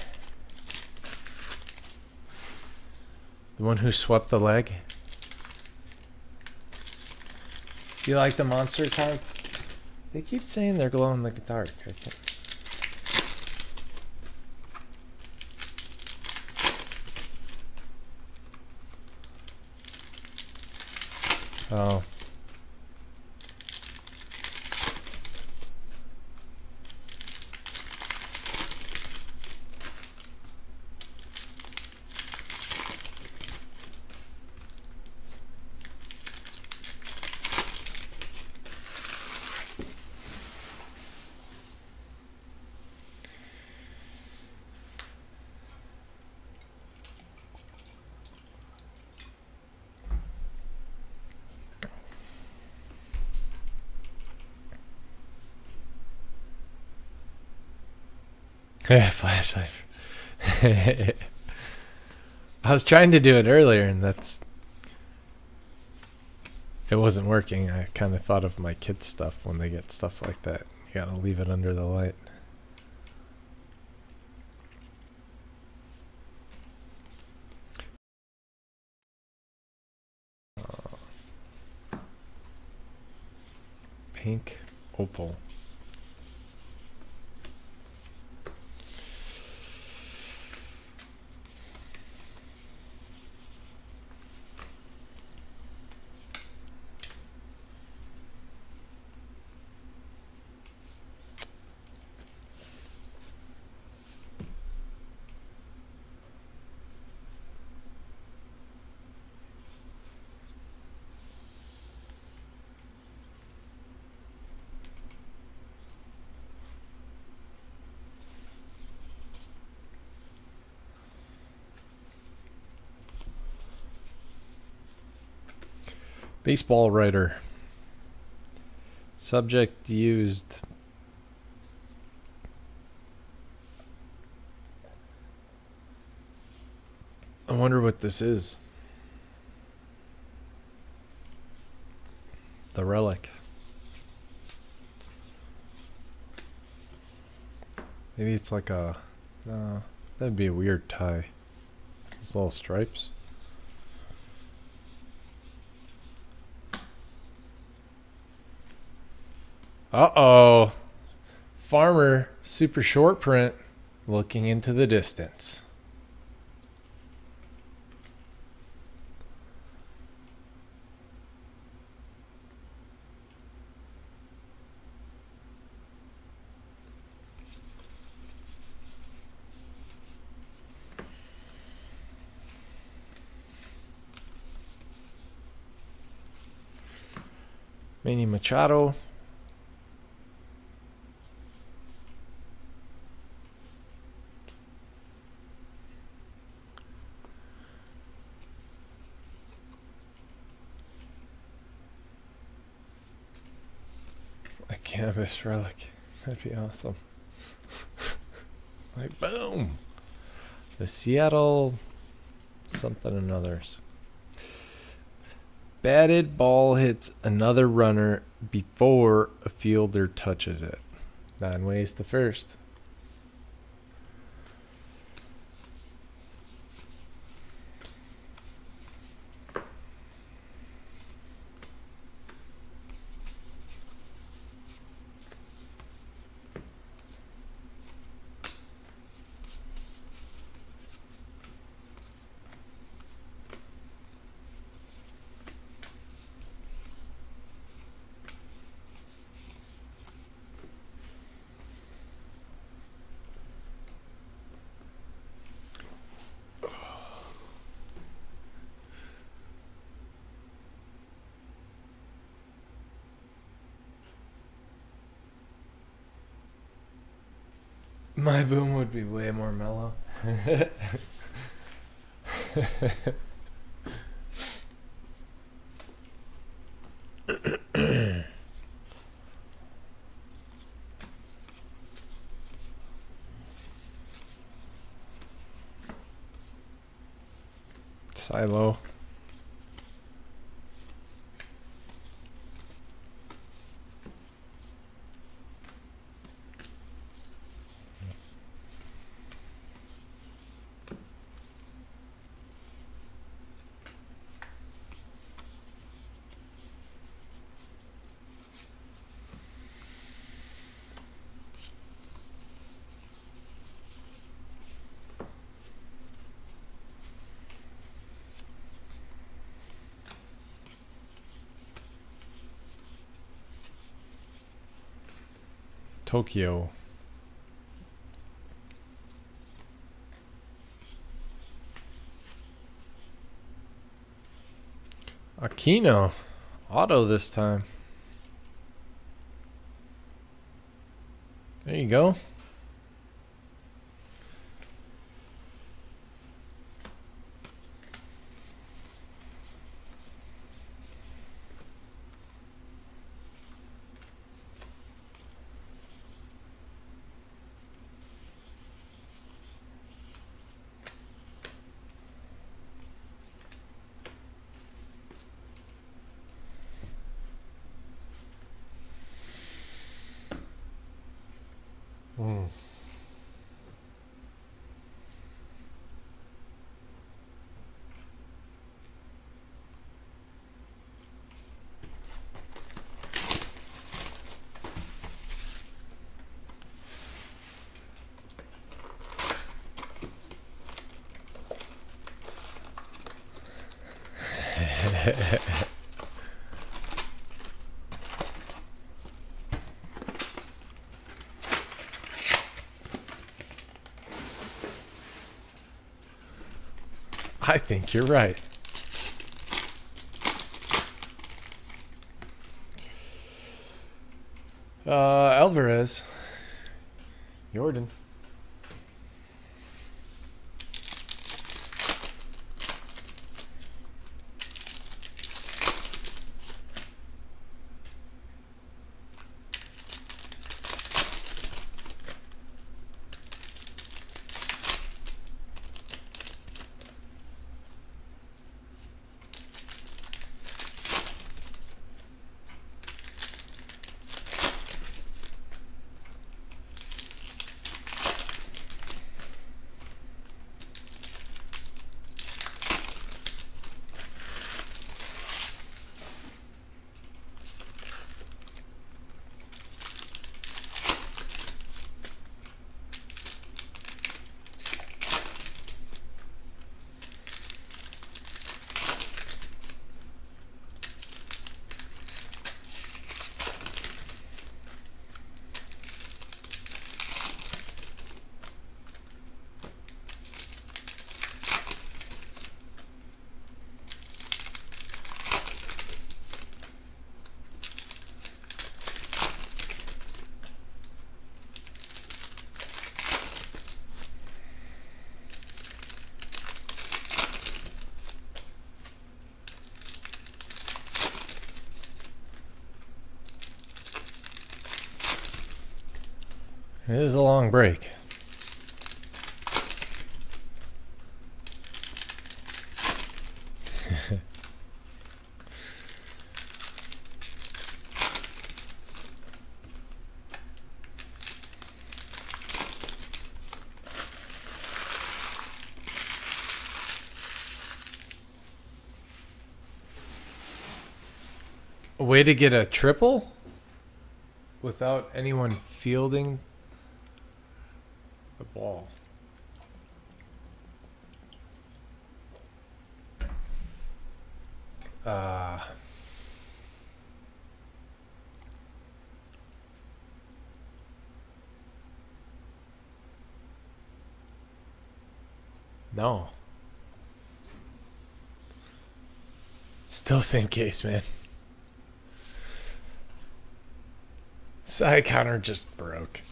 The one who swept the leg? Do you like the monster cards? They keep saying they're glow in the dark. I can't. Oh. Yeah, flashlight. I was trying to do it earlier, and that's it wasn't working. I kind of thought of my kids' stuff when they get stuff like that. You gotta leave it under the light. Uh, pink opal. Baseball writer. Subject used. I wonder what this is. The relic. Maybe it's like a. Uh, that'd be a weird tie. These little stripes. Uh-oh. Farmer, super short print, looking into the distance. Manny Machado. A canvas relic. That'd be awesome. Like, boom. The Seattle something and others. Batted ball hits another runner before a fielder touches it. Nine ways to first. My boom would be way more mellow. Silo. Tokyo. Aquino. Auto this time. There you go. Mm. I think you're right. Uh, Alvarez. Jordan. It is a long break. A way to get a triple without anyone fielding the ball. Uh, no. Still same case, man. Side counter just broke.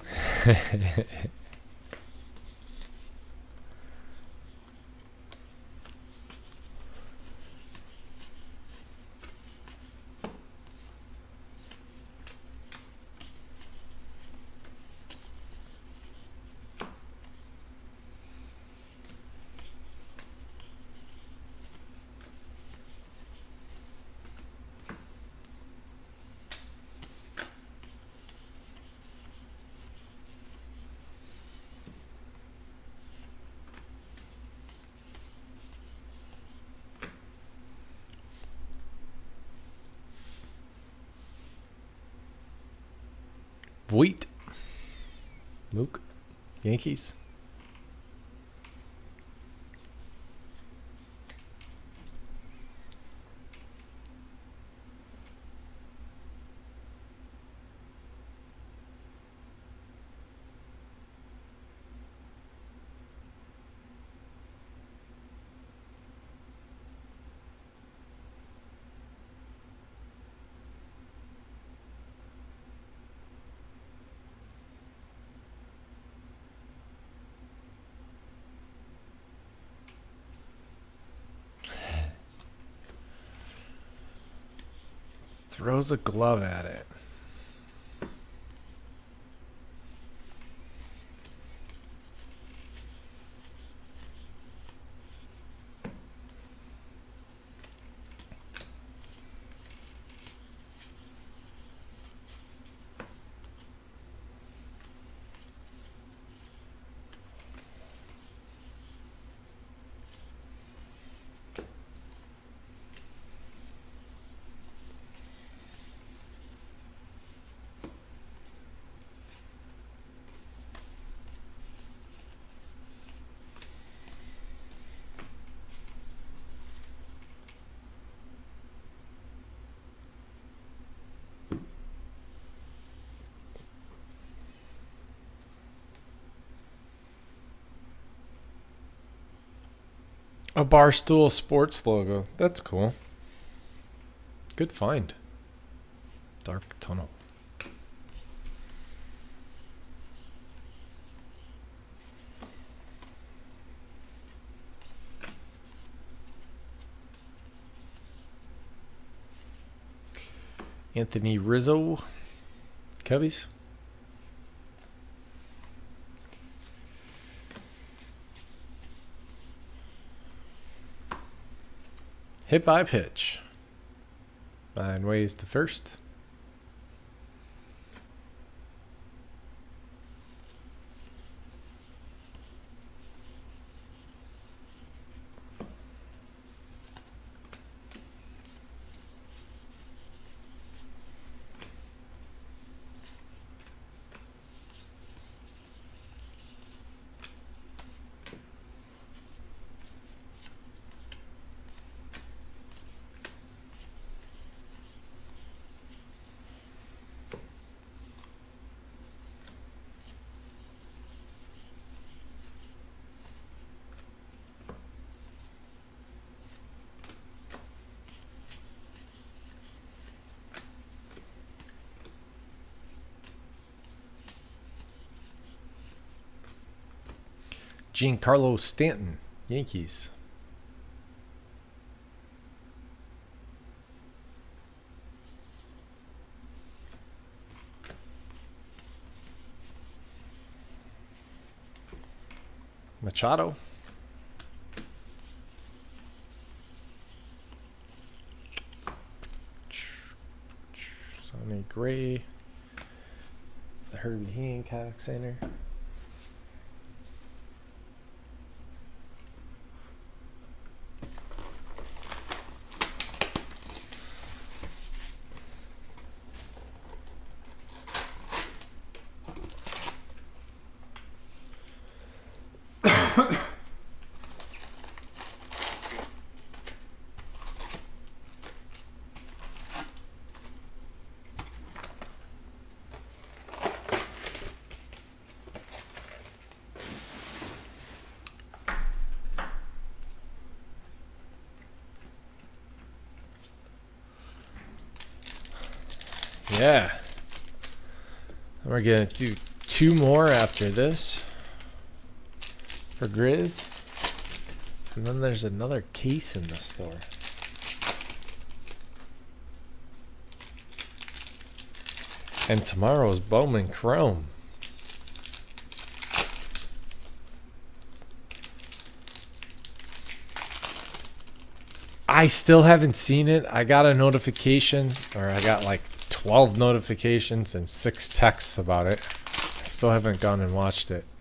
Wheat. Luke. Yankees. throws a glove at it. A Barstool Sports logo. That's cool. Good find. Dark tunnel. Anthony Rizzo. Cubbies. Hit by pitch. Nine ways to first. Giancarlo Stanton, Yankees. Machado. Sonny Gray. The Herbie Hancock Center. Yeah. We're going to do two more after this for Grizz. And then there's another case in the store. And tomorrow's Bowman Chrome. I still haven't seen it. I got a notification, or I got like twelve notifications and six texts about it. I still haven't gone and watched it.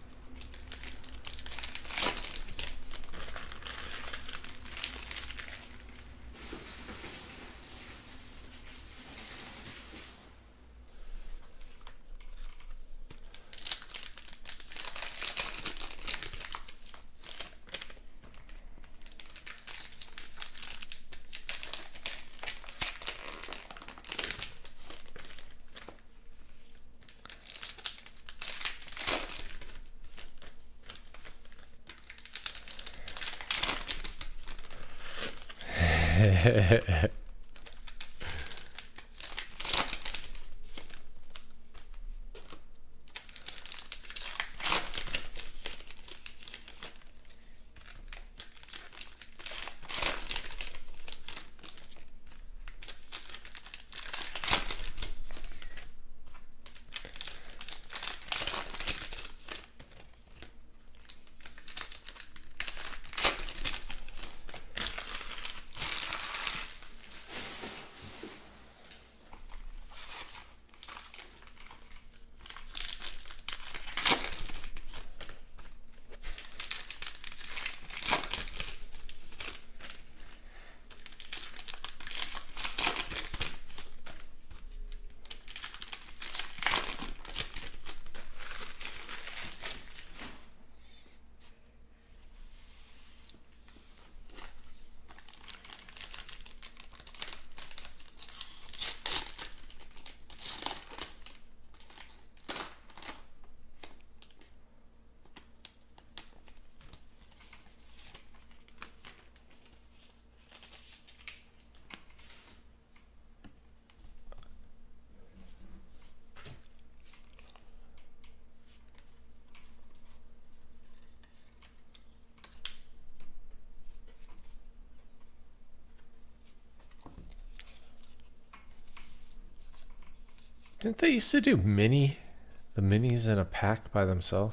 Didn't they used to do mini, the minis in a pack by themselves?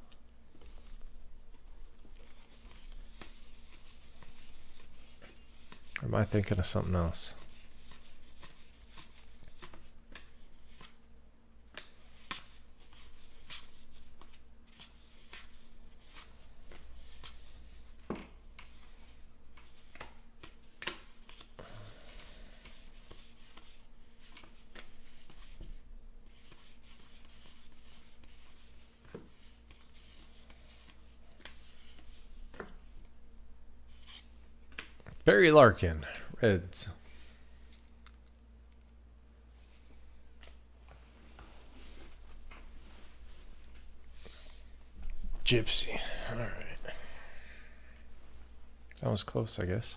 Or am I thinking of something else? Barry Larkin, Reds. Gypsy. All right. That was close, I guess.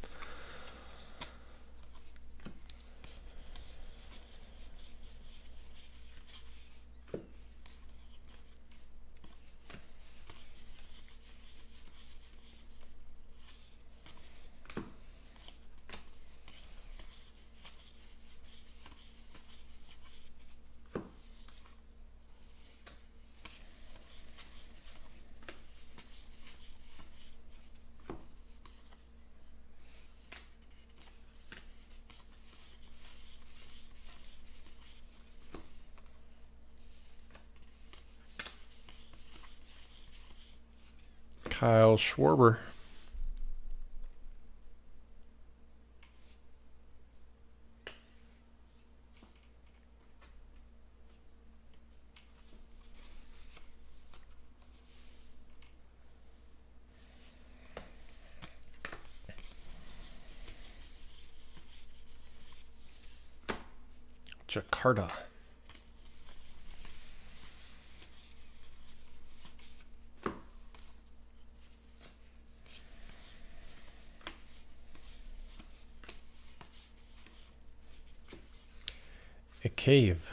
Kyle Schwarber. Jakarta. A cave.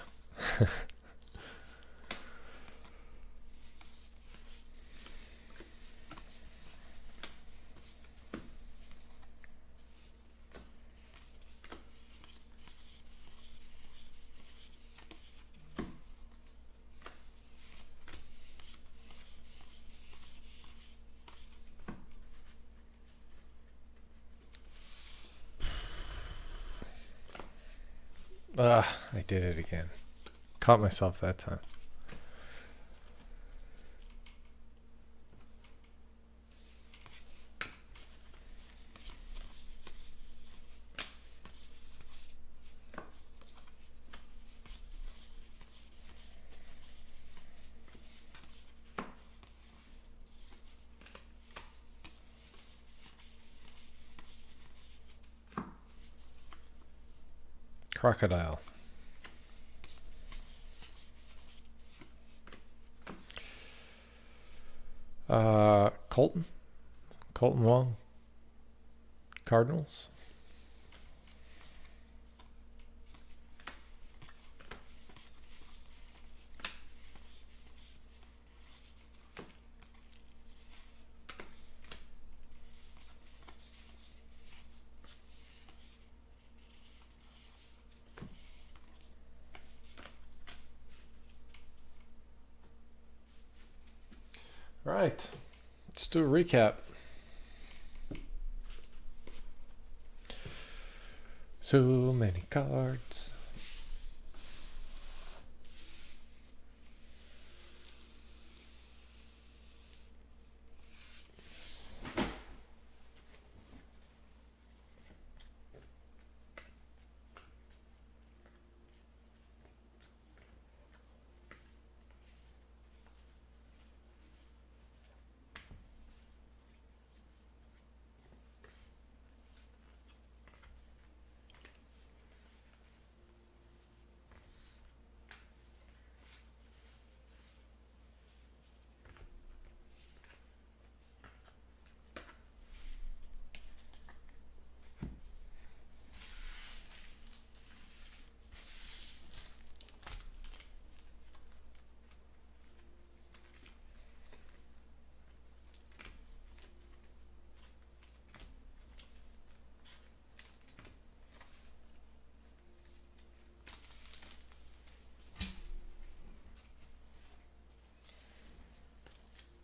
Ah, I did it again. Caught myself that time. Crocodile. Uh, Colton. Colton Wong. Cardinals. All right, let's do a recap. So many cards.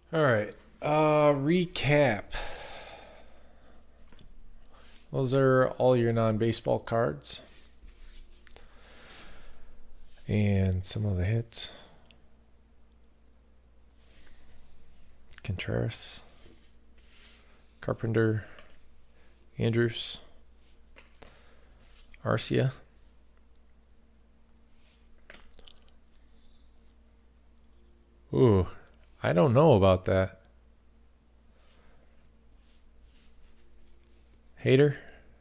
All right. Uh, recap. Those are all your non-baseball cards. And some of the hits. Contreras. Carpenter. Andrews. Arcia. Ooh, I don't know about that. Hater.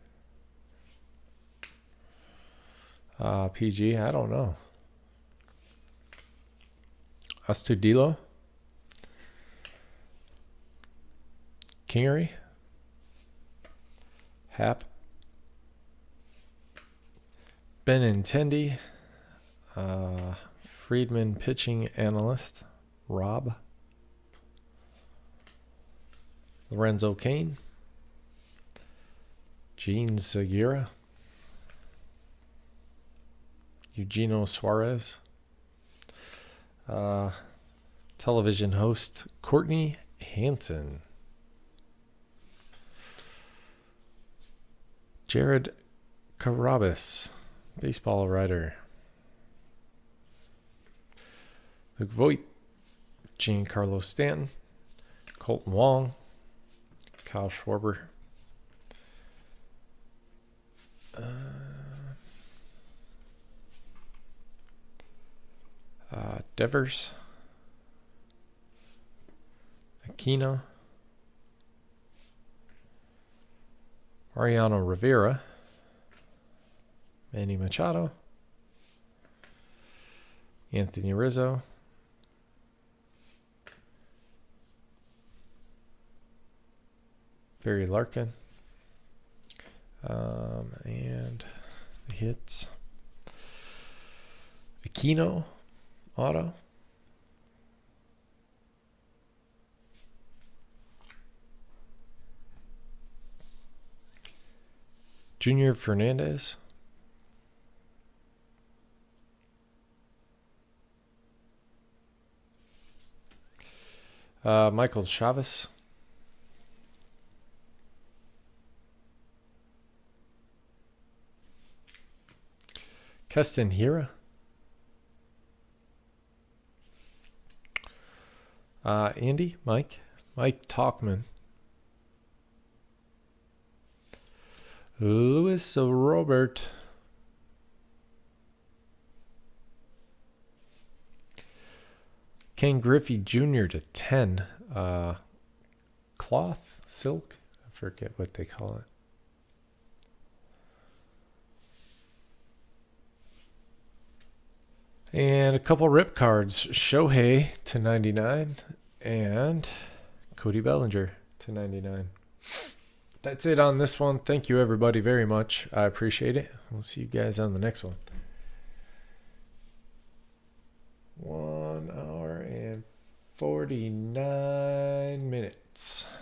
Uh, P G, I don't know. Astudillo. Kingery. Hap. Benintendi. Uh, Friedman pitching analyst. Rob. Lorenzo Kane. Gene Zagira. Eugenio Suarez. Uh, television host Courtney Hanson. Jared Carabas, baseball writer. Luke Voigt. Giancarlo Stanton. Colton Wong. Kyle Schwarber. Uh, uh, Devers. Aquino. Mariano Rivera. Manny Machado. Anthony Rizzo. Barry Larkin. Um, and the hits. Aquino. Auto. Junior Fernandez. Uh, Michael Chavez. Keston Hira. Uh, Andy, Mike. Mike Talkman. Louis Robert. Ken Griffey Junior to ten. Uh, cloth? Silk? I forget what they call it. And a couple rip cards. Shohei to ninety-nine. And Cody Bellinger to ninety-nine. That's it on this one. Thank you, everybody, very much. I appreciate it. We'll see you guys on the next one. One hour and forty-nine minutes.